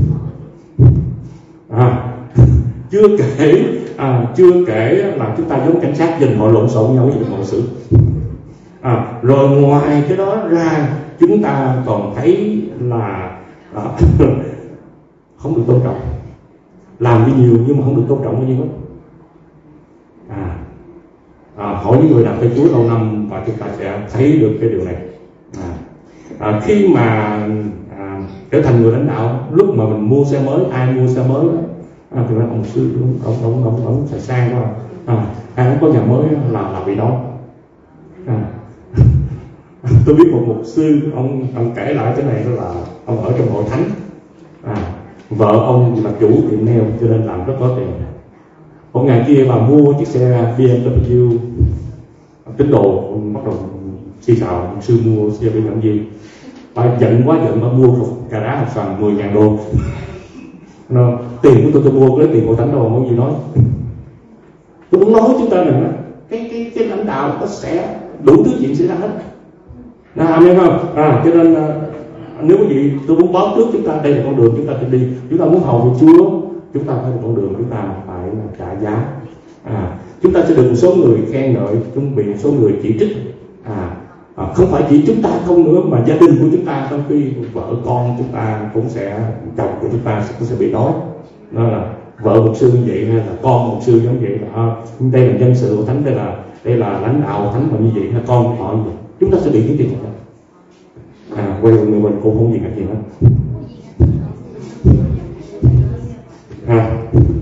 À, chưa kể à, chưa kể là chúng ta giống cảnh sát nhìn họ lộn xộn nhau với mọi sự. À, rồi ngoài cái đó ra chúng ta còn thấy là à, không được tôn trọng, làm đi nhiều nhưng mà không được tôn trọng bao nhiêu hết. À, à, hỏi những người làm theo Chúa lâu năm và chúng ta sẽ thấy được cái điều này. À, à, khi mà à, trở thành người lãnh đạo, lúc mà mình mua xe mới, ai mua xe mới đó, à, thì ông sư ông ông ông ông phải sang quá. À, ai không có nhà mới là là vì đó. À, tôi biết một mục sư, ông ông kể lại cái này, đó là ông ở trong hội thánh. À, vợ ông là chủ tiệm nail cho nên làm rất có tiền. Một ngày kia bà mua chiếc xe bê em vê tín đồ bắt đầu xì xào, mục sư mua xe bê em vê. Bà giận quá giận, bà mua một cà rá hộp xoàn mười ngàn đô. Nó, tiền của tôi tôi mua, cái tiền hội thánh đâu mà gì nói. Tôi muốn nói chúng ta rằng cái cái cái lãnh đạo nó sẽ đủ thứ chuyện xảy ra hết. À, amen không? À, cho nên nếu quý vị, tôi muốn báo trước chúng ta đây là con đường chúng ta phải đi. Chúng ta muốn hầu với Chúa, chúng ta phải con đường chúng ta phải là trả giá. À, chúng ta sẽ được một số người khen ngợi, chúng bị một số người chỉ trích. À, à, không phải chỉ chúng ta không nữa, mà gia đình của chúng ta, đôi khi vợ con chúng ta cũng sẽ, chồng của chúng ta cũng sẽ bị đói. Đó là vợ mục sư như vậy, hay là con mục sư giống vậy, là đây là dân sự hội thánh, đây là đây là lãnh đạo hội thánh mà như vậy, hay con của họ như vậy, chúng ta sẽ bị những chuyện đó. À, quay người mình cũng không gì cả gì hết. À,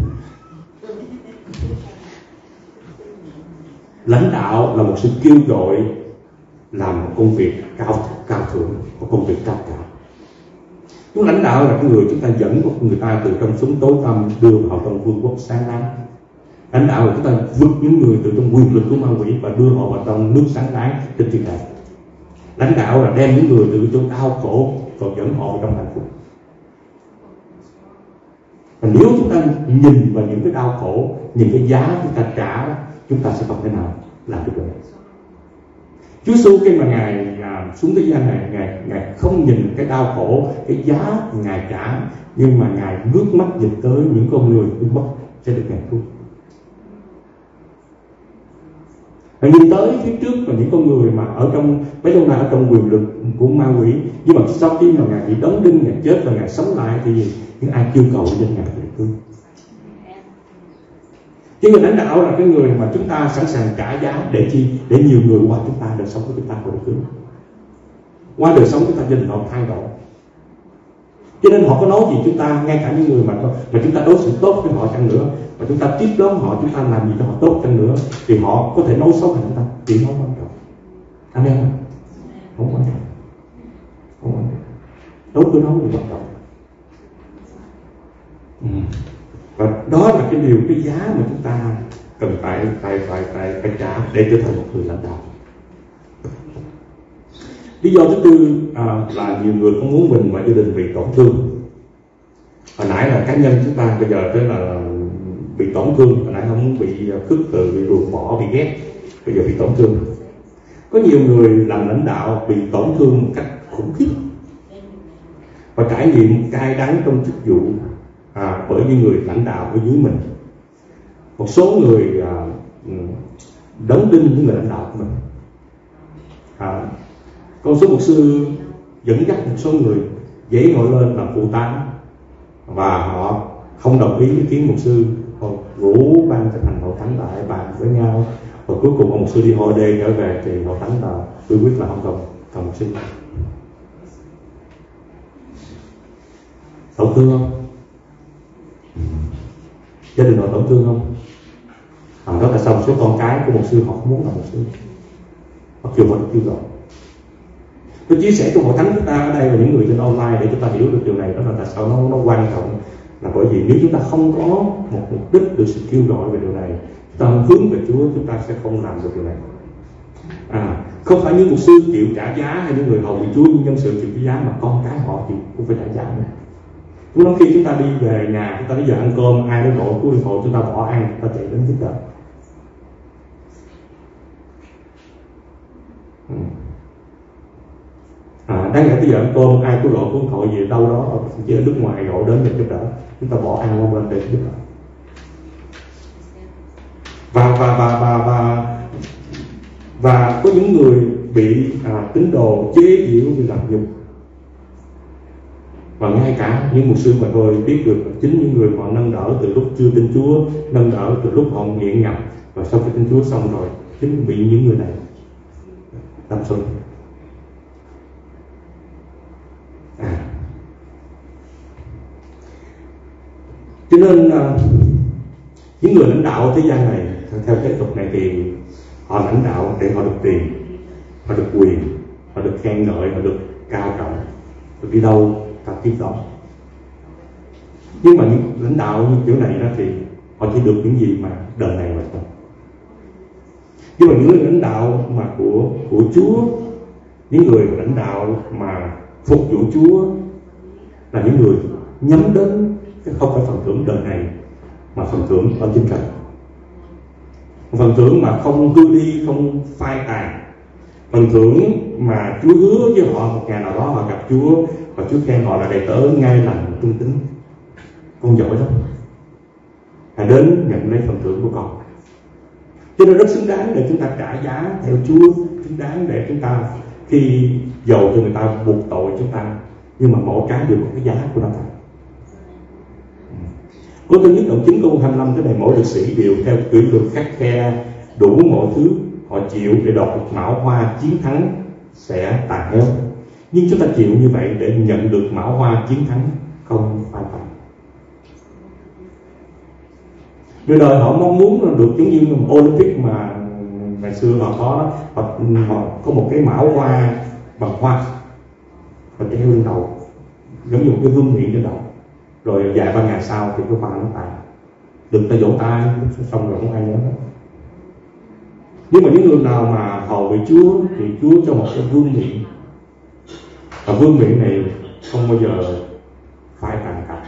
lãnh đạo là một sự kêu gọi làm một công việc cao cao thượng, một công việc cao cả. Chúng lãnh đạo là cái người chúng ta dẫn người ta từ trong súng tối tăm đưa vào trong vương quốc sáng láng. Lãnh đạo là chúng ta vượt những người từ trong quyền lực của ma quỷ và đưa họ vào trong nước sáng láng trên thiên đàng. Lãnh đạo là đem những người từ trong đau khổ và dẫn họ vào trong hạnh phúc. Và nếu chúng ta nhìn vào những cái đau khổ, những cái giá chúng ta trả, chúng ta sẽ không thể nào làm được điều này. Chúa Giêsu khi mà ngài à, xuống thế gian này, ngài ngài không nhìn cái đau khổ, cái giá ngài trả, nhưng mà ngài nước mắt nhìn tới những con người bị mất sẽ được ngài cứu. Và nhìn tới phía trước là những con người mà ở trong mấy lâu nay ở trong quyền lực của ma quỷ, nhưng mà sau khi mà ngài bị đóng đinh, ngài chết và ngài sống lại thì những ai kêu cầu danh ngài được cứu. Chứ người lãnh đạo là cái người mà chúng ta sẵn sàng trả giá để chi? Để nhiều người qua chúng ta, đời sống của chúng ta có được cứu. Qua đời sống chúng ta, gia đình họ thay đổi. Cho nên họ có nói gì chúng ta, ngay cả những người mà mà chúng ta đối xử tốt với họ chăng nữa, mà chúng ta tiếp đón họ, chúng ta làm gì cho họ tốt chăng nữa, thì họ có thể nói xấu về chúng ta, chỉ không quan trọng. Amen không? Không quan trọng. Không quan trọng. Đối với nó thì quan trọng. Ừ. Và đó là cái điều, cái giá mà chúng ta cần phải phải phải phải, phải trả để trở thành một người lãnh đạo. Lý do thứ tư à, là nhiều người không muốn mình và gia đình bị tổn thương. Hồi nãy là cá nhân chúng ta, bây giờ tới là bị tổn thương. Hồi nãy không muốn bị khước từ, bị ruồng bỏ, bị ghét, bây giờ bị tổn thương. Có nhiều người làm lãnh đạo bị tổn thương một cách khủng khiếp và trải nghiệm cay đắng trong chức vụ à, bởi những người lãnh đạo ở dưới mình. Một số người à, đóng đinh những người lãnh đạo của mình. À, con số mục sư dẫn dắt một số người dễ ngồi lên làm phụ tá và họ không đồng ý ý kiến mục sư, họ rủ ban chấp hành hội thánh lại bàn với nhau, và cuối cùng ông mục sư đi holiday trở về thì hội thánh là tôi quyết là không cần cần mục sư. Tổn thương không? Gia đình họ tổn thương không? À, đó là sao một số con cái của mục sư họ không muốn làm mục sư, mặc dù họ được kêu gọi. Tôi chia sẻ cho hội thánh chúng ta ở đây và những người trên online để chúng ta hiểu được điều này. Đó là tại sao nó, nó quan trọng, là bởi vì nếu chúng ta không có một mục đích được sự kêu gọi về điều này, chúng ta không hướng về Chúa, chúng ta sẽ không làm được điều này. À, không phải những mục sư chịu trả giá hay những người hầu vị Chúa, những nhân sự chịu trả giá, mà con cái họ thì cũng phải trả giá nữa. Cũng lắm khi chúng ta đi về nhà, chúng ta đi giờ ăn cơm, ai đến gọi cứu điện thoại, chúng ta bỏ ăn, chúng ta chạy đến giúp đỡ. À, đáng lẽ bây giờ ăn cơm ai có gọi cuốn thoại gì đâu đó chỉ ở nước ngoài gọi đến để giúp đỡ, chúng ta bỏ ăn qua bên để giúp đỡ. Và và và và và và có những người bị à, tín đồ chế giễu, bị làm nhục, và ngay cả những mục sư mà tôi biết được chính những người họ nâng đỡ từ lúc chưa tin Chúa, nâng đỡ từ lúc họ nghiện ngập, và sau khi tin Chúa xong rồi chính bị những người này đâm xuân. À. Cho nên uh, những người lãnh đạo thế gian này theo thế tục này thì họ lãnh đạo để họ được tiền, họ được quyền, họ được khen ngợi, họ được cao trọng, được đi đâu ta tiếp đó. Nhưng mà những lãnh đạo như kiểu này đó thì họ chỉ được những gì mà đời này mà thôi. Nhưng mà những người lãnh đạo mà của của Chúa, những người lãnh đạo mà phục vụ Chúa là những người nhắm đến không phải phần thưởng đời này, mà phần thưởng ở trên trời. Phần thưởng mà không hư đi, không phai tàn. Phần thưởng mà Chúa hứa với họ một ngày nào đó họ gặp Chúa, và Chúa khen họ là đầy tớ ngay lành trung tín, con giỏi lắm. hãy đến nhận lấy phần thưởng của con. Cho nên rất xứng đáng để chúng ta trả giá theo Chúa, xứng đáng để chúng ta khi dầu cho người ta buộc tội chúng ta, nhưng mà mỗi cái đều có cái giá của nó cả. Có thứ nhất đoạn chín câu hai mươi lăm, cái này mỗi liệt sĩ đều theo kỷ luật khắt khe đủ mọi thứ họ chịu để đọt mão hoa chiến thắng sẽ tàn héo, nhưng chúng ta chịu như vậy để nhận được mão hoa chiến thắng không phai tàn. Người đời họ mong muốn là được giống như Olympic mà ngày xưa họ có họ, họ có một cái mão hoa bằng hoa và treo lên đầu, giống như một cái vương miện trên đầu, rồi vài ba ngày sau thì cái hoa nó tàn, đừng ta vỗ tay xong rồi không ai nhớ hết. Nhưng mà những người nào mà hầu với Chúa thì Chúa cho một cái vương miện, và vương miện này không bao giờ phai tàn cả,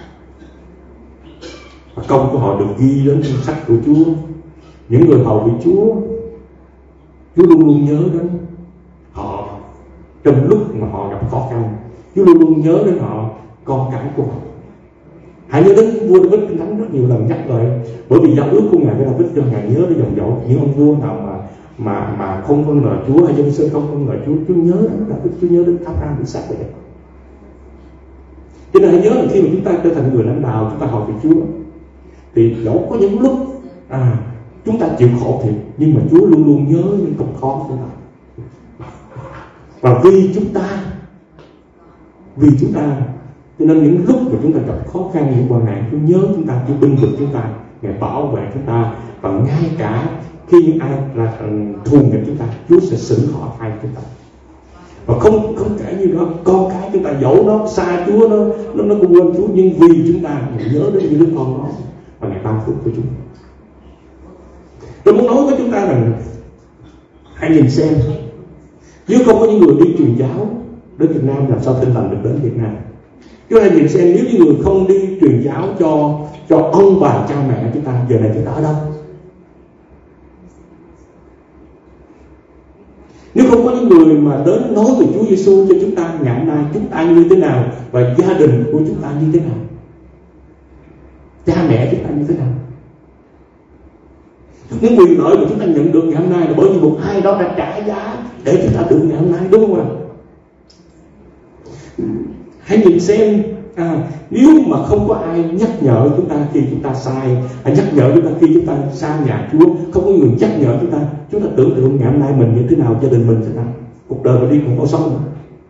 và công của họ được ghi đến trong sách của Chúa. Những người hầu với Chúa, Chúa luôn luôn nhớ đến họ trong lúc mà họ gặp khó khăn. Chúa luôn luôn nhớ đến họ, con cái của họ. Hãy nhớ đến vua David, Kinh Thánh rất nhiều lần nhắc lại, bởi vì giao ước của ngài với David cho ngài nhớ đến dòng dõi những ông vua nào mà mà mà không vâng lời Chúa, hay dân sơn không vâng lời Chúa, Chúa nhớ đến David, Chúa nhớ đến Abraham, Isaac vậy. Cho nên hãy nhớ là khi mà chúng ta trở thành người lãnh đạo, chúng ta hầu việc Chúa, thì dẫu có những lúc à, chúng ta chịu khổ thiệt, nhưng mà Chúa luôn luôn nhớ những công khó của chúng ta. Và vì chúng ta, vì chúng ta, cho nên những lúc mà chúng ta gặp khó khăn, những quan nạn, Chúa nhớ chúng ta, Chúa binh vực chúng ta, ngài bảo vệ chúng ta, và ngay cả khi những ai là thù nghịch chúng ta, Chúa sẽ xử họ thay chúng ta. Và không không kể như đó, con cái chúng ta dẫu nó xa Chúa, nó nó nó cũng quên Chúa, nhưng vì chúng ta nhớ đến những đứa con đó và ngài ban phước của chúng. Tôi muốn nói với chúng ta rằng hãy nhìn xem, nếu không có những người đi truyền giáo đến Việt Nam, làm sao Tin Lành được đến Việt Nam? Chúng ta nhìn xem, nếu những người không đi truyền giáo cho cho ông bà cha mẹ chúng ta, giờ này chúng ta ở đâu? Nếu không có những người mà đến nói về Chúa Giêsu cho chúng ta, ngày hôm nay chúng ta như thế nào và gia đình của chúng ta như thế nào, cha mẹ chúng ta như thế nào? Những quyền lợi mà chúng ta nhận được ngày hôm nay là bởi vì một ai đó đã trả giá để chúng ta được ngày hôm nay, đúng không ạ? Hãy nhìn xem, à, nếu mà không có ai nhắc nhở chúng ta khi chúng ta sai, hãy nhắc nhở chúng ta khi chúng ta xa nhà Chúa, không có người nhắc nhở chúng ta, chúng ta tưởng tượng ngày hôm nay mình như thế nào, gia đình mình thế nào, cuộc đời mình đi còn có sống nữa.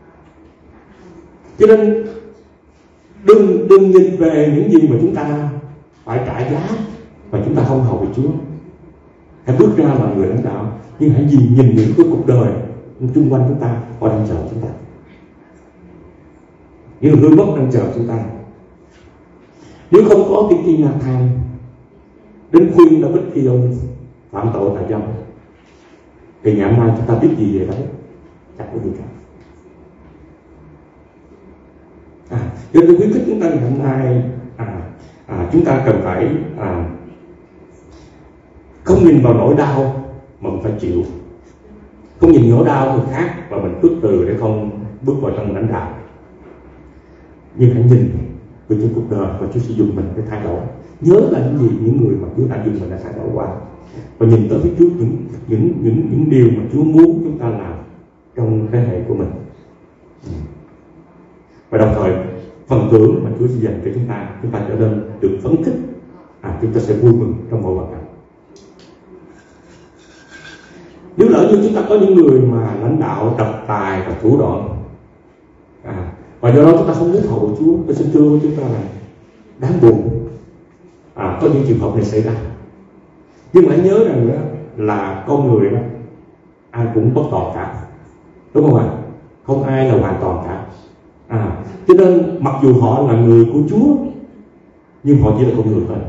Cho nên đừng đừng nhìn về những gì mà chúng ta phải trả giá và chúng ta không hầu về Chúa. Hãy bước ra là người lãnh đạo, nhưng hãy nhìn nhìn những cái cuộc đời xung quanh chúng ta, họ đang chờ chúng ta, những người mất đang chờ chúng ta. Nếu không có tiên tri Nathan đến khuyên David khi ông phạm tội tại dâm, thì ngày hôm nay chúng ta biết gì về đấy? Chẳng có gì cả. À, cho nên khuyến khích chúng ta ngày hôm nay, à, à, chúng ta cần phải à, không nhìn vào nỗi đau mà mình phải chịu, không nhìn nỗi đau người khác và mình khước từ để không bước vào trong lãnh đạo, nhưng hãy nhìn về trên cuộc đời và Chúa sẽ dùng mình để thay đổi. Nhớ là những gì những người mà Chúa đã dùng mình để thay đổi qua, và nhìn tới phía trước những những những những điều mà Chúa muốn chúng ta làm trong thế hệ của mình. Và đồng thời phần thưởng mà Chúa sẽ dành cho chúng ta, chúng ta trở nên được phấn khích, à, chúng ta sẽ vui mừng trong mọi hoàn cảnh. Nếu lỡ như chúng ta có những người mà lãnh đạo độc tài và thủ đoạn, à, và do đó chúng ta không muốn hầu Chúa, tôi xin thưa với chúng ta là đáng buồn, à, có những trường hợp này xảy ra. Nhưng mà hãy nhớ rằng đó, là con người đó, ai cũng bất toàn cả, đúng không ạ? Không ai là hoàn toàn cả. À, cho nên mặc dù họ là người của Chúa, nhưng họ chỉ là con người thôi.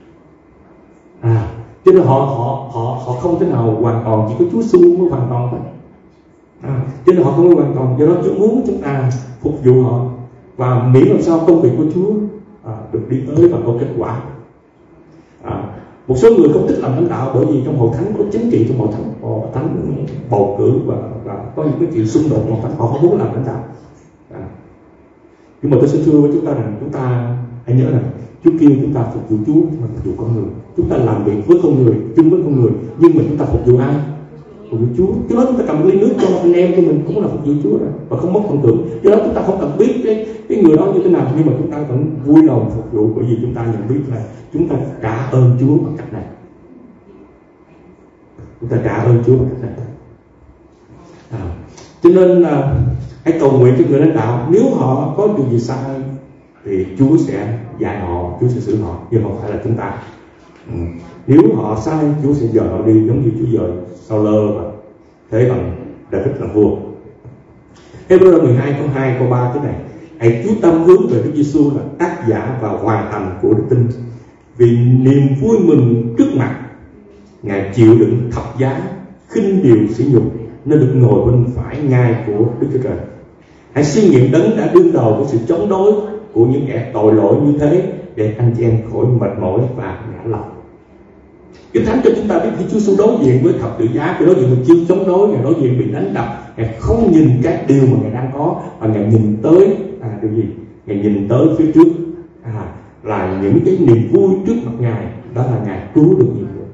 À, cho nên họ họ họ họ không thể nào hoàn toàn, chỉ có Chúa Giêsu mới hoàn toàn thôi. À, cho nên họ không hoàn toàn, do đó Chúa muốn chúng ta phục vụ họ, và miễn làm sao công việc của Chúa à, được đi tới và có kết quả. À, một số người không thích làm lãnh đạo bởi vì trong hội thánh có chính trị, trong hội thánh hội thánh bầu cử và, và có những cái chuyện xung đột trong hội thánh, họ không muốn làm lãnh đạo. À, nhưng mà tôi xin thưa với chúng ta rằng chúng ta hãy nhớ rằng Chúa kêu chúng ta phục vụ Chúa mà phục vụ con người. Chúng ta làm việc với con người, chung với con người, nhưng mà chúng ta phục vụ ai? Phục vụ Chúa. Cho đó chúng ta cầm ly nước cho anh em của mình cũng là phục vụ Chúa rồi, và không mất phần thưởng. Do đó chúng ta không cần biết cái cái người đó như thế nào, nhưng mà chúng ta vẫn vui lòng phục vụ, bởi vì chúng ta nhận biết là chúng ta trả ơn Chúa bằng cách này. Chúng ta trả ơn Chúa bằng cách này. À, cho nên là hãy cầu nguyện cho người lãnh đạo, nếu họ có điều gì sai thì Chúa sẽ dạy họ, Chúa sẽ xử họ, nhưng không phải là chúng ta. Ừ. Nếu họ sai, Chúa sẽ dời họ đi, giống như Chúa dời Sao-lơ và thế bằng David làm vua. Hebrew mười hai câu hai câu ba thế này: hãy chú tâm hướng về Đức Giêsu là tác giả và hoàn thành của đức tin, vì niềm vui mừng trước mặt Ngài chịu đựng thập giá, khinh điều sỉ nhục, nên được ngồi bên phải ngai của Đức Chúa Trời. Hãy suy nghiệm đấng đã đương đầu với sự chống đối của những kẻ tội lỗi như thế, để anh chị em khỏi mệt mỏi và ngã lòng. Kinh Thánh cho chúng ta biết khi Chúa Giêsu đối diện với thập tự giá, khi đối diện với chiêu chống đối, Ngài đối diện bị đánh đập, Ngài không nhìn các điều mà Ngài đang có, và Ngài nhìn tới à, điều gì? Ngài nhìn tới phía trước à, là những cái niềm vui trước mặt Ngài, đó là Ngài cứu được nhiều người.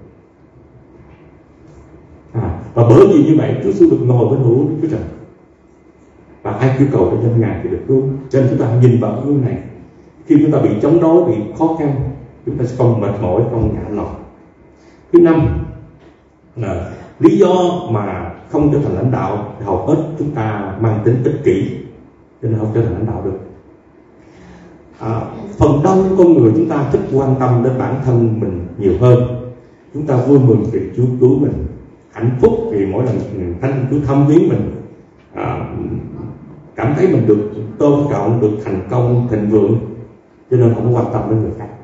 À, và bởi vì như vậy Chúa Giêsu được ngồi bên hữu Đức Chúa Trời, và ai kêu cầu cho danh Ngài thì được cứu. Cho nên chúng ta nhìn vào gương này, khi chúng ta bị chống đối, bị khó khăn, chúng ta sẽ không mệt mỏi, không ngã lòng. Thứ năm là lý do mà không trở thành lãnh đạo, hầu hết chúng ta mang tính ích kỷ, cho nên không trở thành lãnh đạo được. À, phần đông con người chúng ta thích quan tâm đến bản thân mình nhiều hơn. Chúng ta vui mừng vì Chúa cứu mình, hạnh phúc vì mỗi lần Thánh Chúa thăm viếng mình, à, cảm thấy mình được tôn trọng, được thành công, thịnh vượng, cho nên không quan tâm đến người khác.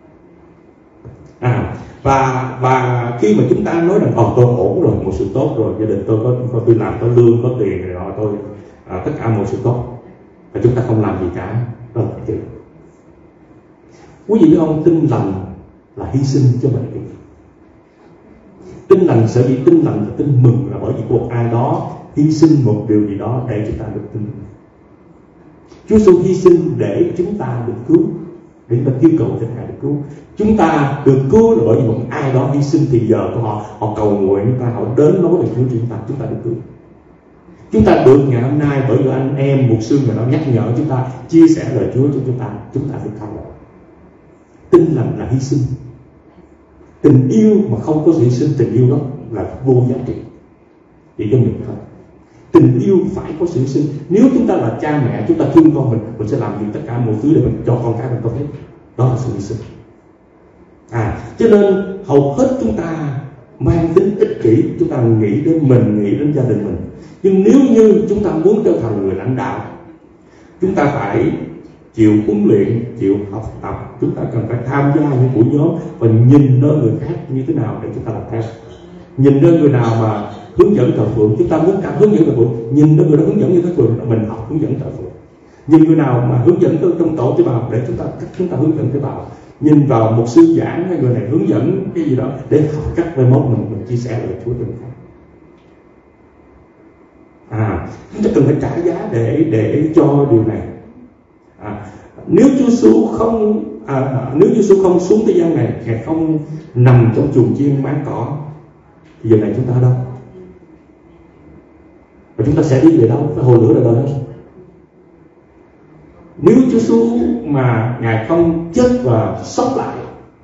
À, và và khi mà chúng ta nói rằng ồ tôi ổn rồi, một sự tốt rồi, gia đình tôi có, có tôi làm có lương, có tiền rồi, tôi à, tất cả mọi sự tốt, và chúng ta không làm gì cả, đó là chuyện. Quý vị biết không, tin lành là hy sinh cho mình. Tin lành, sở dĩ tin lành và tin mừng là bởi vì một ai đó hy sinh một điều gì đó để chúng ta được tin. Chúa Giêsu hy sinh để chúng ta được cứu, để chúng ta kêu cầu cho Ngài được cứu. Chúng ta được cứu là bởi vì một ai đó hy sinh thì giờ của họ, họ cầu nguyện chúng ta, họ đến nói về Chúa chúng ta, chúng ta được cứu. Chúng ta được ngày hôm nay bởi vì anh em mục sư mà nó nhắc nhở chúng ta, chia sẻ lời Chúa cho chúng ta, chúng ta được thay đổi. Tin lành là hy sinh. Tình yêu mà không có sự hy sinh, tình yêu đó là vô giá trị. Chỉ cho mình thôi. Tình yêu phải có sự hy sinh. Nếu chúng ta là cha mẹ, chúng ta thương con mình, mình sẽ làm gì tất cả mọi thứ để mình cho con cái mình tốt hết. Đó là sự hy sinh. À, cho nên hầu hết chúng ta mang tính ích kỷ, chúng ta nghĩ đến mình, nghĩ đến gia đình mình. Nhưng nếu như chúng ta muốn trở thành người lãnh đạo, chúng ta phải chịu huấn luyện, chịu học tập, chúng ta cần phải tham gia những buổi nhóm và nhìn nơi người khác như thế nào để chúng ta làm theo. Nhìn nơi người nào mà hướng dẫn thờ phượng, chúng ta muốn cảm hướng dẫn thờ phượng, nhìn nơi người đó hướng dẫn như thế phượng, mình học hướng dẫn thờ phượng. Nhìn người nào mà hướng dẫn trong tổ tế bào để chúng ta cách chúng ta hướng dẫn tế bào. Nhìn vào một sư giảng hay người này hướng dẫn cái gì đó để học cách về mốt mình mình chia sẻ lời Chúa cho người khác. À, chúng ta cần phải trả giá để để cho điều này. À, nếu Chúa Giêsu không à, nếu Chúa Giêsu không xuống thế gian này, Ngài không nằm trong chuồng chiên máng cỏ, thì giờ này chúng ta ở đâu? Và chúng ta sẽ đi về đâu? Phải hồi lửa đời đời không? Nếu Chúa Giêsu mà Ngài không chết và sống lại,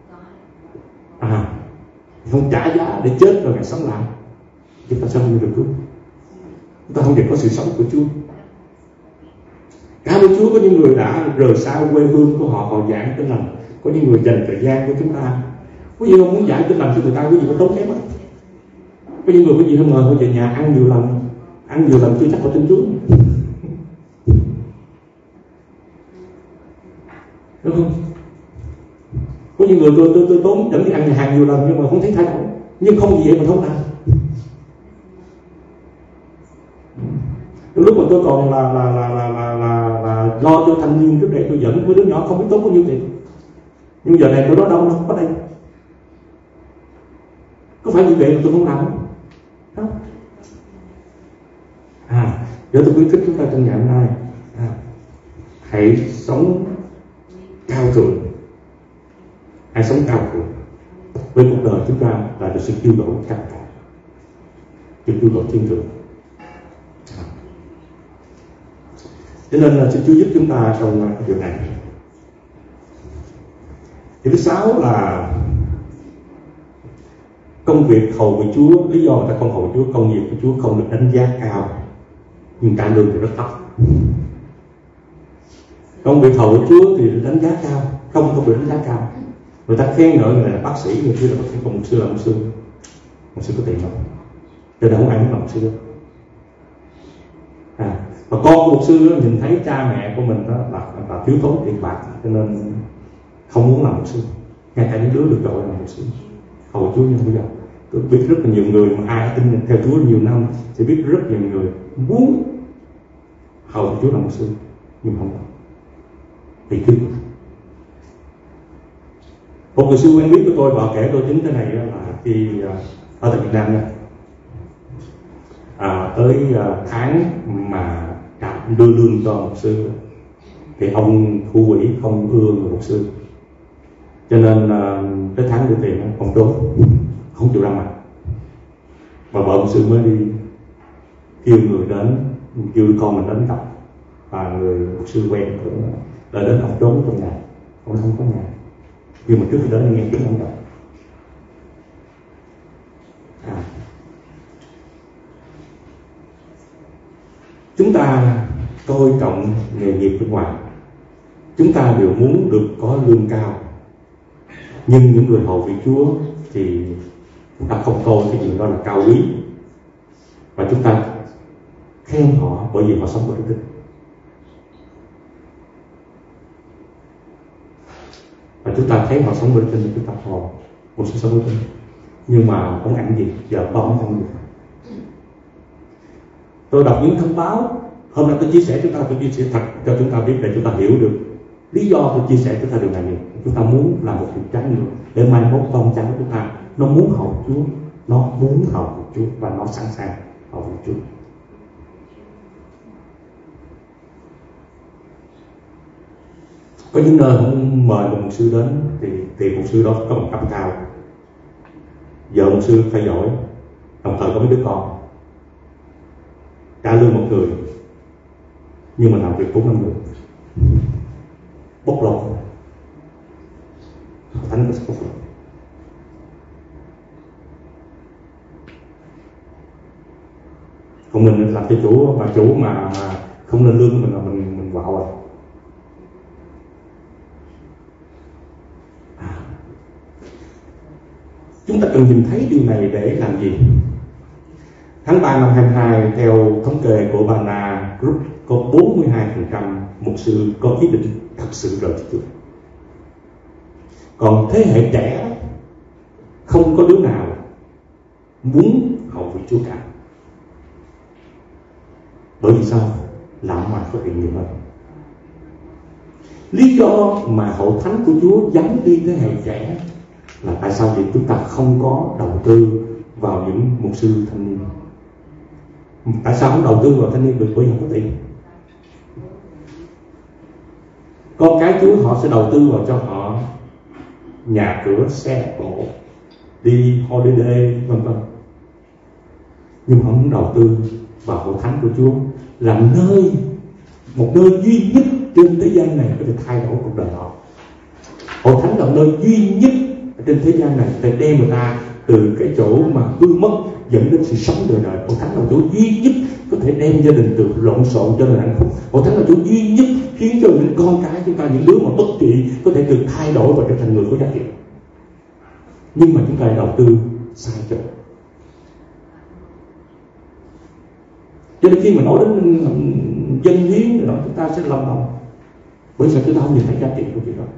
à, không trả giá để chết và Ngài sống lại, chúng ta sẽ không được cứu. Chúng ta không được có sự sống của Chúa. Cảm ơn Chúa, có những người đã rời xa quê hương của họ, họ giảng tin lành. Có những người dành thời gian của chúng ta. Quý vị không muốn giảng tin lành cho người ta, quý vị có tốn kém lắm. Có những người quý vị không ngờ họ về nhà ăn nhiều lần, ăn nhiều lần chưa chắc họ tin Chúa, đúng không? Có những người tôi tôi tôi tốn dẫn đi ăn nhà hàng nhiều lần nhưng mà không thấy thay đổi, nhưng không gì vậy mà không làm. Lúc mà tôi còn là là là là là, là, là lo cho thanh niên trước đây, tôi dẫn với đứa nhỏ không biết tốn bao nhiêu tiền, nhưng giờ này tôi nói đâu nó không có đây. Có phải như vậy mà tôi không làm không? Đó. À, giờ tôi khuyến khích chúng ta trong ngày hôm nay, à, hãy sống cao thượng, hãy sống cao thượng. Với cuộc đời chúng ta là được sự kêu gọi cao cả, được kêu gọi thiên thượng. Cho nên là xin Chúa giúp chúng ta trong điều này. Điều thứ sáu là công việc hầu vị Chúa. Lý do người ta không hầu vị Chúa, công việc của Chúa không được đánh giá cao, nhưng trả lương thì rất thấp. Công việc hầu vị Chúa thì được đánh giá cao, không không được đánh giá cao. Người ta khen ngợi người này là bác sĩ, người kia là bác sĩ, còn mục sư là mục sư. Mục sư có tiền không? Cho nên không ai muốn làm mục sư. À, và con của mục sư nhìn thấy cha mẹ của mình đó là, là thiếu thốn tiền bạc, cho nên không muốn làm mục sư. Ngay cả những đứa được gọi là mục sư hầu Chúa. Nhưng bây giờ tôi biết rất là nhiều người mà ai tin theo Chúa nhiều năm sẽ biết rất nhiều người muốn hầu Chúa làm mục sư nhưng không làm vì thương. Một người sư quen biết của tôi, bà kể tôi chính thế này là khi ở tại Việt Nam nha, à, tới tháng mà đưa lương cho mục sư thì ông thu quỹ không ưa người mục sư, cho nên tới tháng đưa tiền ông trốn, không chịu ra mặt. Và vợ mục sư mới đi kêu người đến, kêu con mình đến gặp, và người mục sư quen cũng đã đến ông trốn trong nhà, ông không có nhà. Nhưng mà trước khi đến nghe tiếng ông đọc. À, chúng ta coi trọng nghề nghiệp bên ngoài, chúng ta đều muốn được có lương cao, nhưng những người hầu vị Chúa thì chúng ta không coi cái chuyện đó là cao quý, và chúng ta khen họ bởi vì họ sống bởi đức tin. Và chúng ta thấy họ sống bởi đức tin thì chúng ta họ một sự sống bởi đức tin. Nhưng mà không ảnh gì, vợ con không được. Tôi đọc những thông báo, hôm nay tôi chia sẻ chúng ta, tôi chia sẻ thật cho chúng ta biết để chúng ta hiểu được lý do tôi chia sẻ chúng ta điều này gì. Chúng ta muốn làm một việc trái ngược để mai mốt con cháu của chúng ta nó muốn hầu Chúa, nó muốn hầu Chúa và nó sẵn sàng hầu Chúa. Có những nơi không mời một mục sư đến thì thì mục sư đó có bằng cấp cao, vợ mục sư phải giỏi, đồng thời có mấy đứa con, trả lương một người nhưng mà làm việc bốn năm người, bốc lột, thánh bốc lột. Còn mình làm cho chủ, mà chủ mà, mà không lên lương của mình là mình mình quạo rồi. Chúng ta cần nhìn thấy điều này để làm gì? Tháng ba năm hai mươi hai, theo thống kê của Bana Group, có bốn mươi hai phần trăm mục sư có ý định thật sự rời Chúa. Còn thế hệ trẻ không có đứa nào muốn hầu vị Chúa cả. Bởi vì sao? Lạm mặt có hiện nhiều hơn. Lý do mà hội thánh của Chúa vắng đi thế hệ trẻ là tại sao thì chúng ta không có đầu tư vào những mục sư thanh niên. Tại sao không đầu tư vào thanh niên được? Bởi vì không có tiền. Con cái Chúa họ sẽ đầu tư vào cho họ nhà cửa, xe cộ, đi holiday vân vân, nhưng họ không đầu tư vào hội thánh của Chúa làm nơi, một nơi duy nhất trên thế gian này có thể thay đổi cuộc đời họ. Hội thánh là nơi duy nhất trên thế gian này để đem người ta từ cái chỗ mà hư mất dẫn đến sự sống đời đời. Hội thánh là chỗ duy nhất có thể đem gia đình từ lộn xộn cho nên hạnh phúc. Hội thánh là chỗ duy nhất khiến cho những con cái chúng ta, những đứa mà bất trị có thể được thay đổi và trở thành người có giá trị. Nhưng mà chúng ta đầu tư sai chỗ. Cho nên khi mà nói đến dân hiến rồi đó, chúng ta sẽ lầm lầm, bởi sao chúng ta không nhìn thấy giá trị của việc đó.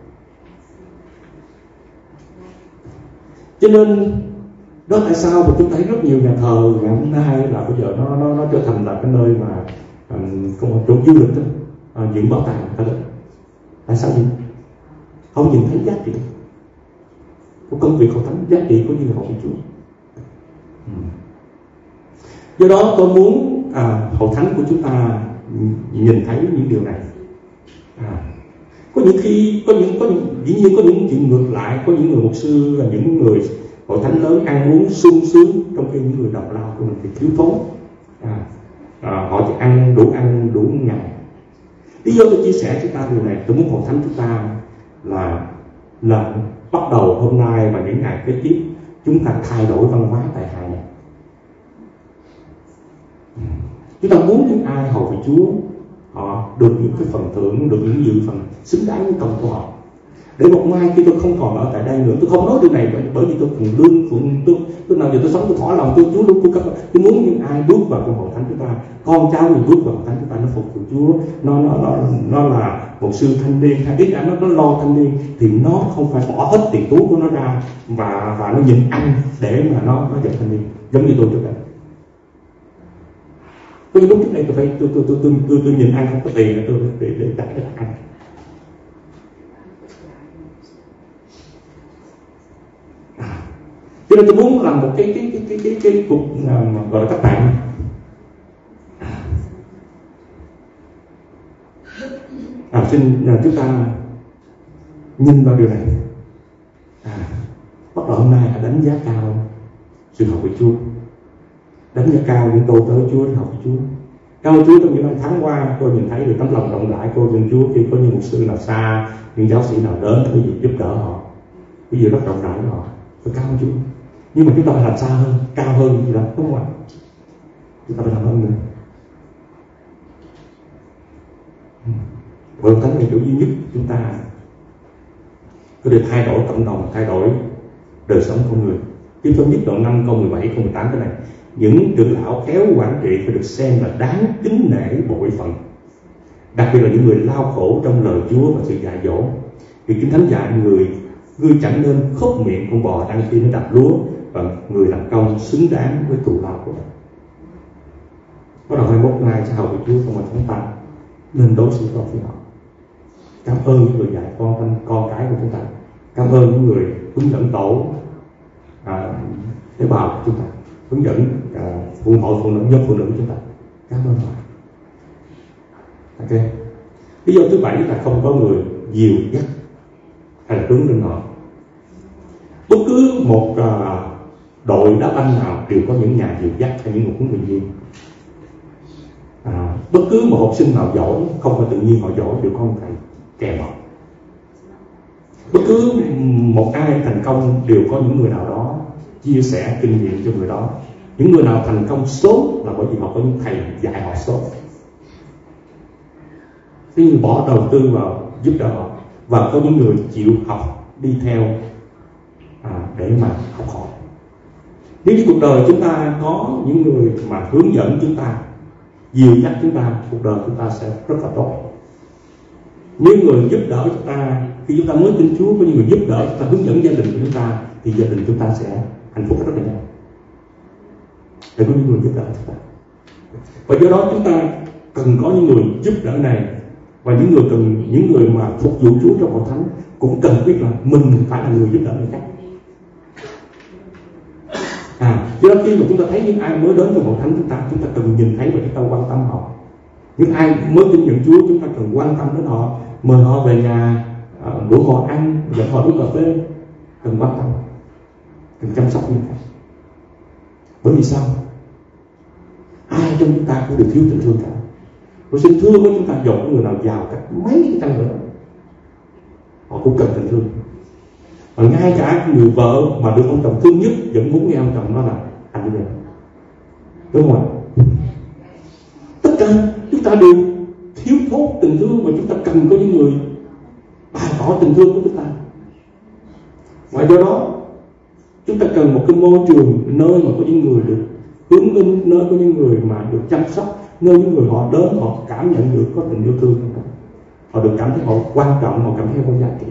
Cho nên đó tại sao mà chúng thấy rất nhiều nhà thờ ngày hôm nay là bây giờ nó nó nó trở thành là cái nơi mà um, không chỗ du lịch đó, uh, những bảo tàng ta đến. Tại sao vậy? Không nhìn thấy giá trị của công việc hội thánh, giá trị của như hội Chúa. Hmm. Do đó tôi muốn à, hội thánh của chúng ta nhìn thấy những điều này. À, Có những khi có những có những dĩ nhiên có những chuyện ngược lại, có những người mục sư là những người hội thánh lớn ăn uống sung sướng, trong khi những người đồng lao của mình thì thiếu thốn. À, à, họ chỉ ăn đủ ăn đủ ngày. Lý do tôi chia sẻ chúng ta điều này, tôi muốn hội thánh chúng ta là là bắt đầu hôm nay và những ngày kế tiếp chúng ta thay đổi văn hóa tại hài này. Chúng ta muốn những ai hầu về Chúa họ được những cái phần thưởng, được những dự phần xứng đáng với công của họ. Để một mai khi tôi không còn ở tại đây nữa, tôi không nói điều này bởi, bởi vì tôi cần lương phụng, tôi tôi nào giờ tôi sống tôi thỏa lòng tôi Chúa luôn, tôi, tôi muốn những ai bước vào trong hội thánh chúng ta, con cháu mình bước vào hội thánh chúng ta nó phục vụ Chúa, nó nó nó nó là một sư thanh niên hay ít đã nó nó lo thanh niên thì nó không phải bỏ hết tiền túi của nó ra và và nó nhịn ăn để mà nó nó trở thanh niên giống như tôi trước đây. Tôi lúc trước đây tôi phải tôi tôi tôi tôi tôi, tôi nhìn ăn không có tiền tôi để để đặt cái ăn. À, cho nên tôi muốn làm một cái cái cái cái cái, cái cuộc uh, gọi là các bạn à, xin uh, chúng ta nhìn vào điều này. À, bắt đầu hôm nay hãy đánh giá cao sự học của Chúa, đánh giá cao những tôi tới Chúa để học với Chúa. Cảm ơn Chúa trong những năm tháng qua tôi nhìn thấy được tấm lòng rộng rãi của dân Chúa khi có những mục sư nào xa, những giáo sĩ nào đến cái gì giúp đỡ họ, cái gì rất rộng rãi với họ. Tôi cảm ơn Chúa. Nhưng mà chúng ta phải làm xa hơn, cao hơn như đó, đúng không ạ? Chúng ta phải làm hơn nữa. Hội thánh là chỗ duy nhất chúng ta có thể thay đổi cộng đồng, thay đổi đời sống con người. Tiếp theo nhất đoạn năm câu mười bảy câu mười tám cái này, những trưởng lão khéo quản trị phải được xem là đáng kính nể bội phận, đặc biệt là những người lao khổ trong lời Chúa và sự dạy dỗ. Vì Kinh Thánh dạy người ngươi chẳng nên khóc miệng con bò đang khi nó đập lúa, và người làm công xứng đáng với thù lao của mình. Có đầu hai mươi mốt ngày sẽ hầu với Chúa trong một tháng tám nên đối xử tốt với họ. Cảm ơn những người dạy con con cái của chúng ta, cảm ơn những người hướng dẫn tổ à, tế bào của chúng ta, hướng dẫn à, phụ hội phụ nữ nhóm phụ nữ của chúng ta. Cảm ơn họ. Ok. Lý do thứ bảy là không có người dìu dắt hay là hướng lên họ. Bất cứ một à, đội đá banh nào đều có những nhà dìu dắt hay những người huấn luyện viên. À, bất cứ một học sinh nào giỏi không phải tự nhiên họ giỏi, đều có một thầy kèm họ. Bất cứ một ai thành công đều có những người nào đó chia sẻ kinh nghiệm cho người đó. Những người nào thành công sớm là bởi vì họ có những thầy dạy họ sớm, thì bỏ đầu tư vào giúp đỡ họ, và có những người chịu học đi theo à, để mà học hỏi. Nếu như cuộc đời chúng ta có những người mà hướng dẫn chúng ta, dìu dắt chúng ta, cuộc đời chúng ta sẽ rất là tốt. Những người giúp đỡ chúng ta khi chúng ta mới tin Chúa, có những người giúp đỡ chúng ta, hướng dẫn gia đình của chúng ta, thì gia đình chúng ta sẽ hạnh phúc rất là nhanh. Để có những người giúp đỡ chúng ta, và do đó chúng ta cần có những người giúp đỡ này, và những người cần những người mà phục vụ Chúa trong hội thánh cũng cần biết là mình phải là người giúp đỡ người khác. À, do đó khi mà chúng ta thấy những ai mới đến trong hội thánh chúng ta, chúng ta cần nhìn thấy và chúng ta quan tâm họ. Những ai mới tin nhận Chúa chúng ta cần quan tâm đến họ, mời họ về nhà, uh, bữa họ ăn, dẫn họ uống cà phê, cần quan tâm, cần chăm sóc những khác. Bởi vì sao? Ai trong chúng ta cũng được thiếu tình thương cả. Tôi xin thưa với chúng ta, dầu người nào giàu cách mấy cái chăng nữa, họ cũng cần tình thương. Và ngay cả người vợ mà được ông chồng thương nhất vẫn muốn nghe ông chồng nói là anh đi về, đúng không ạ? Tất cả chúng ta đều thiếu thốn tình thương, và chúng ta cần có những người bày tỏ tình thương của chúng ta. Và do đó chúng ta cần một cái môi trường nơi mà có những người được hướng ứng, nơi có những người mà được chăm sóc, nơi những người họ đến họ cảm nhận được có tình yêu thương, họ được cảm thấy họ quan trọng, họ cảm thấy có giá trị.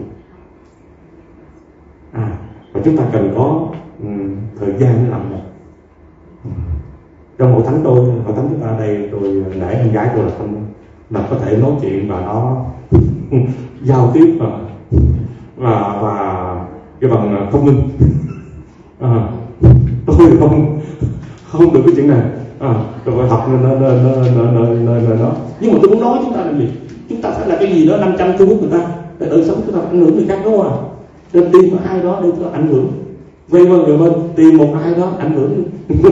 À, và chúng ta cần có um, thời gian để làm này. Trong hội thánh tôi, hội thánh chúng ta đây, tôi nãy em gái tôi là không là có thể nói chuyện và nó giao tiếp và và và cái bằng không ngưng. À, tôi không không được cái chuyện này. À, tôi phải học nơi nơi nơi nơi nơi nơi nơi nó. Nhưng mà tôi muốn nói chúng ta là gì? Chúng ta phải là cái gì đó năm trăm thu hút người ta. cái đời sống chúng ta ảnh hưởng người khác, đúng không? Nên tìm một ai đó để cho ảnh hưởng, vây quanh người bên, tìm một ai đó ảnh hưởng.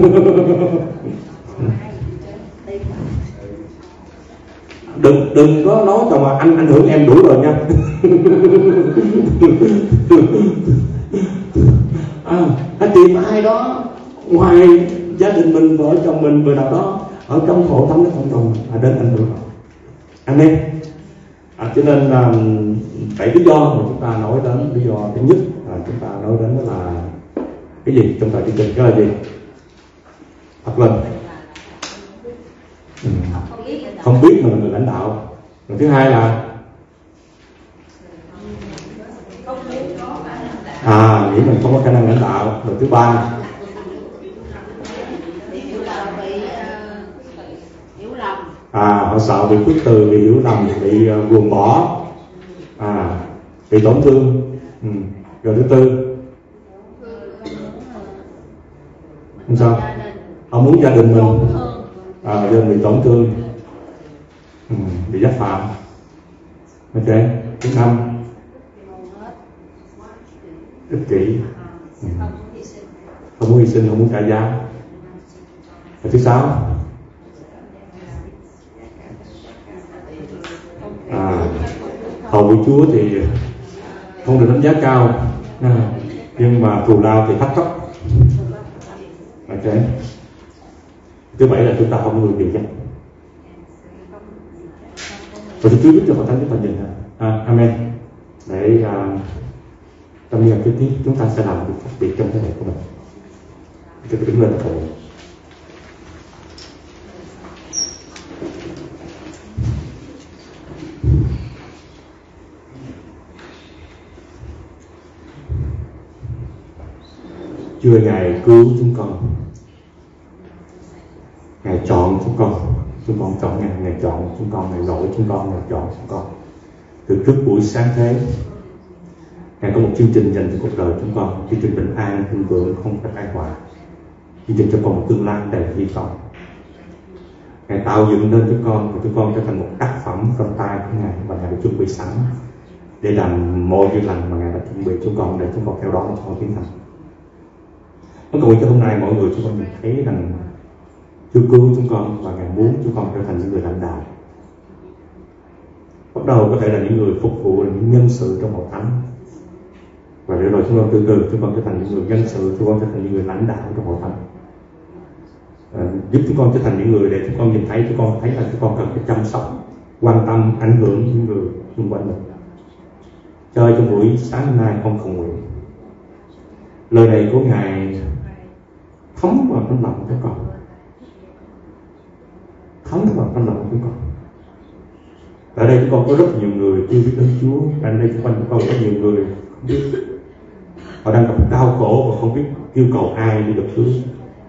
đừng đừng có nói rằng mà anh ảnh hưởng em đủ rồi nha. À, anh tìm ai đó ngoài gia đình mình, vợ chồng mình, người nào đó ở trong hội thánh cộng đồng à, đến ảnh hưởng. Amen. À, cho nên là bảy lý do mà chúng ta nói đến, lý do thứ nhất là chúng ta nói đến đó là cái gì trong thời chương trình, cái là gì? Thật lên. Ừ. Không biết mà là người lãnh đạo. Rồi thứ hai là à nghĩ mình không có khả năng lãnh đạo. Rồi thứ ba à họ sợ bị khước từ, bị hiểu lầm, bị uh, buồn bỏ, à bị tổn thương. Ừ. Rồi thứ tư không sao, họ muốn gia đình mình à, gia đình bị tổn thương, ừ, bị giác phạm. Ok. Thứ năm ích kỷ, ừ, không muốn hy sinh, không muốn trả giá. Và thứ sáu à hầu vị Chúa thì không được đánh giá cao, à, nhưng mà thù lao thì thách thức. Ok. Thứ bảy là chúng ta không người điều dắt. Và Chúa giúp cho hội thánh chúng ta nhìn à, amen. Để uh, trong những ngày kế tiếp chúng ta sẽ làm được khác biệt trong thế hệ của mình. Chúng ta đứng lên cầu nguyện. Chúa, Ngài cứu chúng con, Ngài chọn chúng con, chúng con chọn Ngài, Ngài chọn chúng con, Ngài gọi chúng con, Ngài chọn chúng con. Từ trước buổi sáng thế, Ngài có một chương trình dành cho cuộc đời chúng con, chương trình bình an, thịnh vượng, không phải tai họa, chương trình cho con một tương lai đầy hy vọng. Ngài tạo dựng nên chúng con, và chúng con trở thành một tác phẩm trong tay của Ngài, và Ngài đã chuẩn bị sẵn để làm mọi việc lành mà Ngài đã chuẩn bị chúng con, để chúng con theo đó chúng con tiến hành. Con cầu nguyện cho hôm nay mọi người chúng con nhìn thấy rằng Chúa cứu chúng con, và Ngài muốn chúng con trở thành những người lãnh đạo. Bắt đầu có thể là những người phục vụ, là những nhân sự trong hội thánh, và để rồi chúng con từ từ chúng con trở thành những người nhân sự, chúng con trở thành những người lãnh đạo trong hội thánh, à, giúp chúng con trở thành những người để chúng con nhìn thấy, chúng con thấy là chúng con cần phải chăm sóc, quan tâm, ảnh hưởng những người xung quanh mình. Cho trong buổi sáng hôm nay con cầu nguyện lời này của Ngài thấm vào trong lòng chúng con, thấm vào trong lòng chúng con. Ở đây chúng con có rất nhiều người chưa biết đến Chúa, ở đây chúng con có rất nhiều người không biết, họ đang gặp đau khổ và không biết yêu cầu ai đi được Chúa,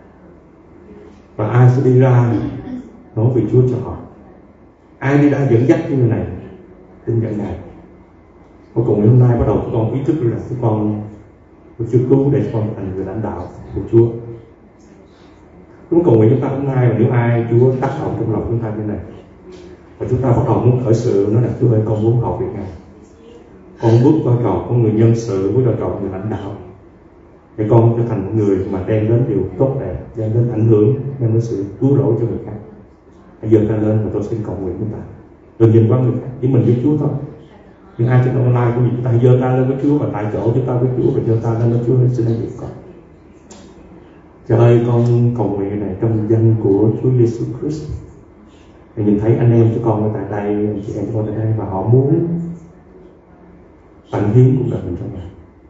và ai sẽ đi ra nói về Chúa cho họ, ai đi ra dẫn dắt như người này, tin nhận Ngài. Cuối cùng hôm nay bắt đầu chúng con ý thức được là chúng con của Chúa cứu để chúng con thành người lãnh đạo của Chúa. Chúng cầu nguyện chúng ta hôm nay, nếu ai Chúa tác động trong lòng chúng ta như này, và chúng ta bắt đầu muốn khởi sự, nói là Chúa ơi, con muốn học việc này, con bước vai trò của người nhân sự, bước vai trò của người lãnh đạo, để con trở thành một người mà đem đến điều tốt đẹp, đem đến ảnh hưởng, đem đến sự cứu rỗi cho người khác. Hãy giơ ta lên và tôi xin cầu nguyện chúng ta. Đừng nhìn qua người khác, chỉ mình với Chúa thôi. Nhưng ai trên online của mình, chúng ta hãy giơ ta lên với Chúa, và tại chỗ chúng ta với Chúa, và giơ ta lên với Chúa, xin hãy giúp con. Cha ơi, con cầu nguyện này trong danh của Chúa Giêsu Christ. Để nhìn thấy anh em chúng con ở tại đây, anh chị em chúng con tại đây, và họ muốn tận hiến cuộc đời mình cho Ngài.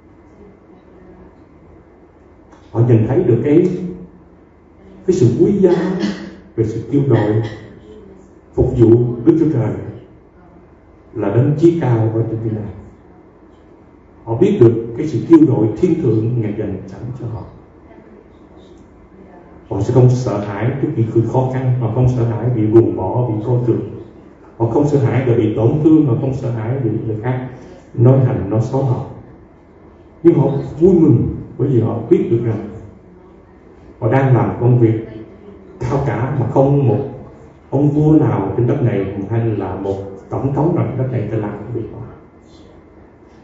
Họ nhìn thấy được cái cái sự quý giá về sự kêu gọi phục vụ Đức Chúa Trời là đến chí cao ở trên thế này. Họ biết được cái sự kêu gọi thiên thượng Ngài dành sẵn cho họ. Họ sẽ không sợ hãi trước những khó khăn, họ không sợ hãi bị buồn bỏ, bị coi thường, họ không sợ hãi bị tổn thương, họ không sợ hãi bị người khác nói hành, nói xấu họ. Nhưng họ vui mừng bởi vì họ biết được rằng họ đang làm công việc cao cả mà không một ông vua nào trên đất này hay là một tổng thống nào trên đất này sẽ làm cái việc đó.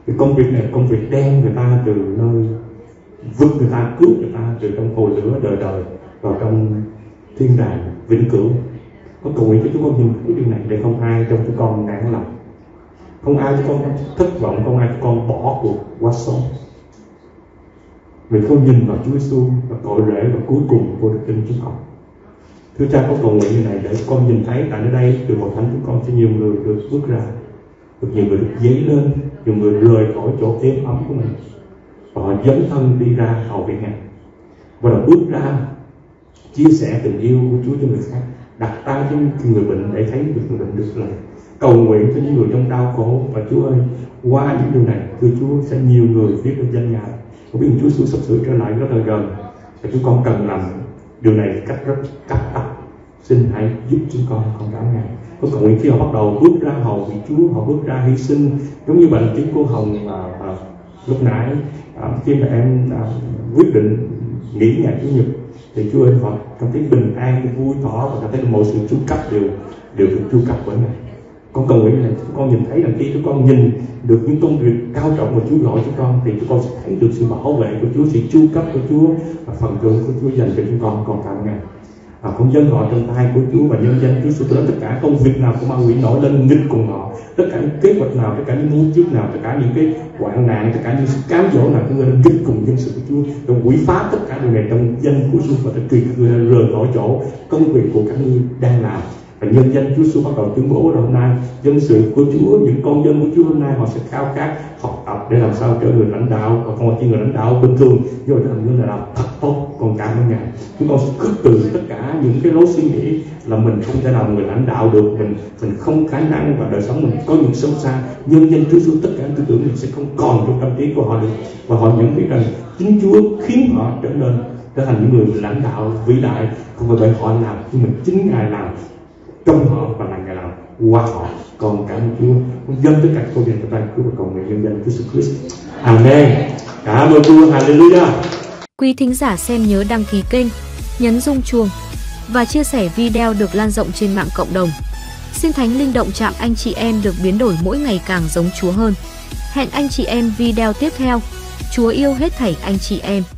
Cái công việc này công việc đem người ta từ nơi vực người ta, cứu người ta từ trong hồ lửa đời đời vào trong thiên đàng vĩnh cửu. Con cầu nguyện cho chúng con nhìn thấy điều này để không ai trong chúng con nản lòng, không ai chúng con thất vọng, không ai chúng con bỏ cuộc quá sớm. Vì không nhìn vào Chúa Giêsu và tội lễ và cuối cùng của đức tin chúng con. Thưa Cha, con cầu nguyện như này để con nhìn thấy tại nơi đây từ hội thánh chúng con sẽ nhiều người được bước ra, được nhiều người được dấy lên, nhiều người rời khỏi chỗ êm ấm của mình và họ dấn thân đi ra hầu việc Ngài và là bước ra chia sẻ tình yêu của Chúa cho người khác, đặt tay cho người bệnh để thấy được người bệnh được lành, cầu nguyện cho những người trong đau khổ. Và Chúa ơi, qua những điều này, thưa Chúa, sẽ nhiều người viết lên danh Ngài. Có biết Chúa Giêsu sắp sửa trở lại rất là gần và chúng con cần làm điều này cách rất cấp tốc. Xin hãy giúp chúng con con cảm Ngài. Con cầu nguyện khi họ bắt đầu bước ra hầu vị Chúa, họ bước ra hy sinh, giống như bệnh tiếng cô Hồng mà à, lúc nãy à, khi mà em à, quyết định nghỉ ngày Chủ nhật thì Chúa ơi, họ cảm thấy bình an, vui tỏ và cảm thấy mọi sự chu cấp đều đều được chu cấp bởi Ngài. Con cầu nguyện này chúng con nhìn thấy rằng khi chúng con nhìn được những công việc cao trọng mà Chúa gọi chúng con thì chúng con sẽ thấy được sự bảo vệ của Chúa, sự chu cấp của Chúa và phần thưởng của Chúa dành cho chúng con. Còn cảm Ngài. À, con dâng họ trong tay của Chúa và nhân danh Chúa Giêsu Christ, tất cả công việc nào của ma quỷ nổi lên nghịch cùng họ, tất cả những kế hoạch nào, tất cả những mưu trước nào, tất cả những cái hoạn nạn, tất cả những sự cám dỗ nào của người lên nghịch cùng dân sự của Chúa, rồi quỷ phá tất cả điều này trong danh của Chúa và đã truyền người rời khỏi chỗ công việc của các ngươi đang làm. Và nhân danh Chúa Giêsu bắt đầu tuyên bố hôm nay dân sự của Chúa, những con dân của Chúa hôm nay họ sẽ khao khát học tập để làm sao trở người lãnh đạo, và không chỉ người lãnh đạo bình thường nhưng mà trở thành người lãnh đạo thật tốt. Còn cảm ơn Ngài, chúng con sẽ khước từ tất cả những cái lối suy nghĩ là mình không thể làm người lãnh đạo được, mình mình không khả năng và đời sống mình có những xấu xa. Nhân danh Chúa Giêsu tất cả tư tưởng mình sẽ không còn trong tâm trí của họ được, và họ nhận biết rằng chính Chúa khiến họ trở nên trở thành những người lãnh đạo vĩ đại, không phải bởi họ làm nhưng mình chính Ngài làm trong họ và là Ngài làm qua họ. Còn cảm ơn Chúa, con dâng tất cả câu chuyện trong tay Chúa và cầu nguyện nhân danh Chúa Jesus Christ. Amen. Cảm ơn Chúa. Hallelujah. Quý thính giả xem nhớ đăng ký kênh, nhấn rung chuông và chia sẻ video được lan rộng trên mạng cộng đồng. Xin Thánh Linh động chạm anh chị em được biến đổi mỗi ngày càng giống Chúa hơn. Hẹn anh chị em video tiếp theo. Chúa yêu hết thảy anh chị em.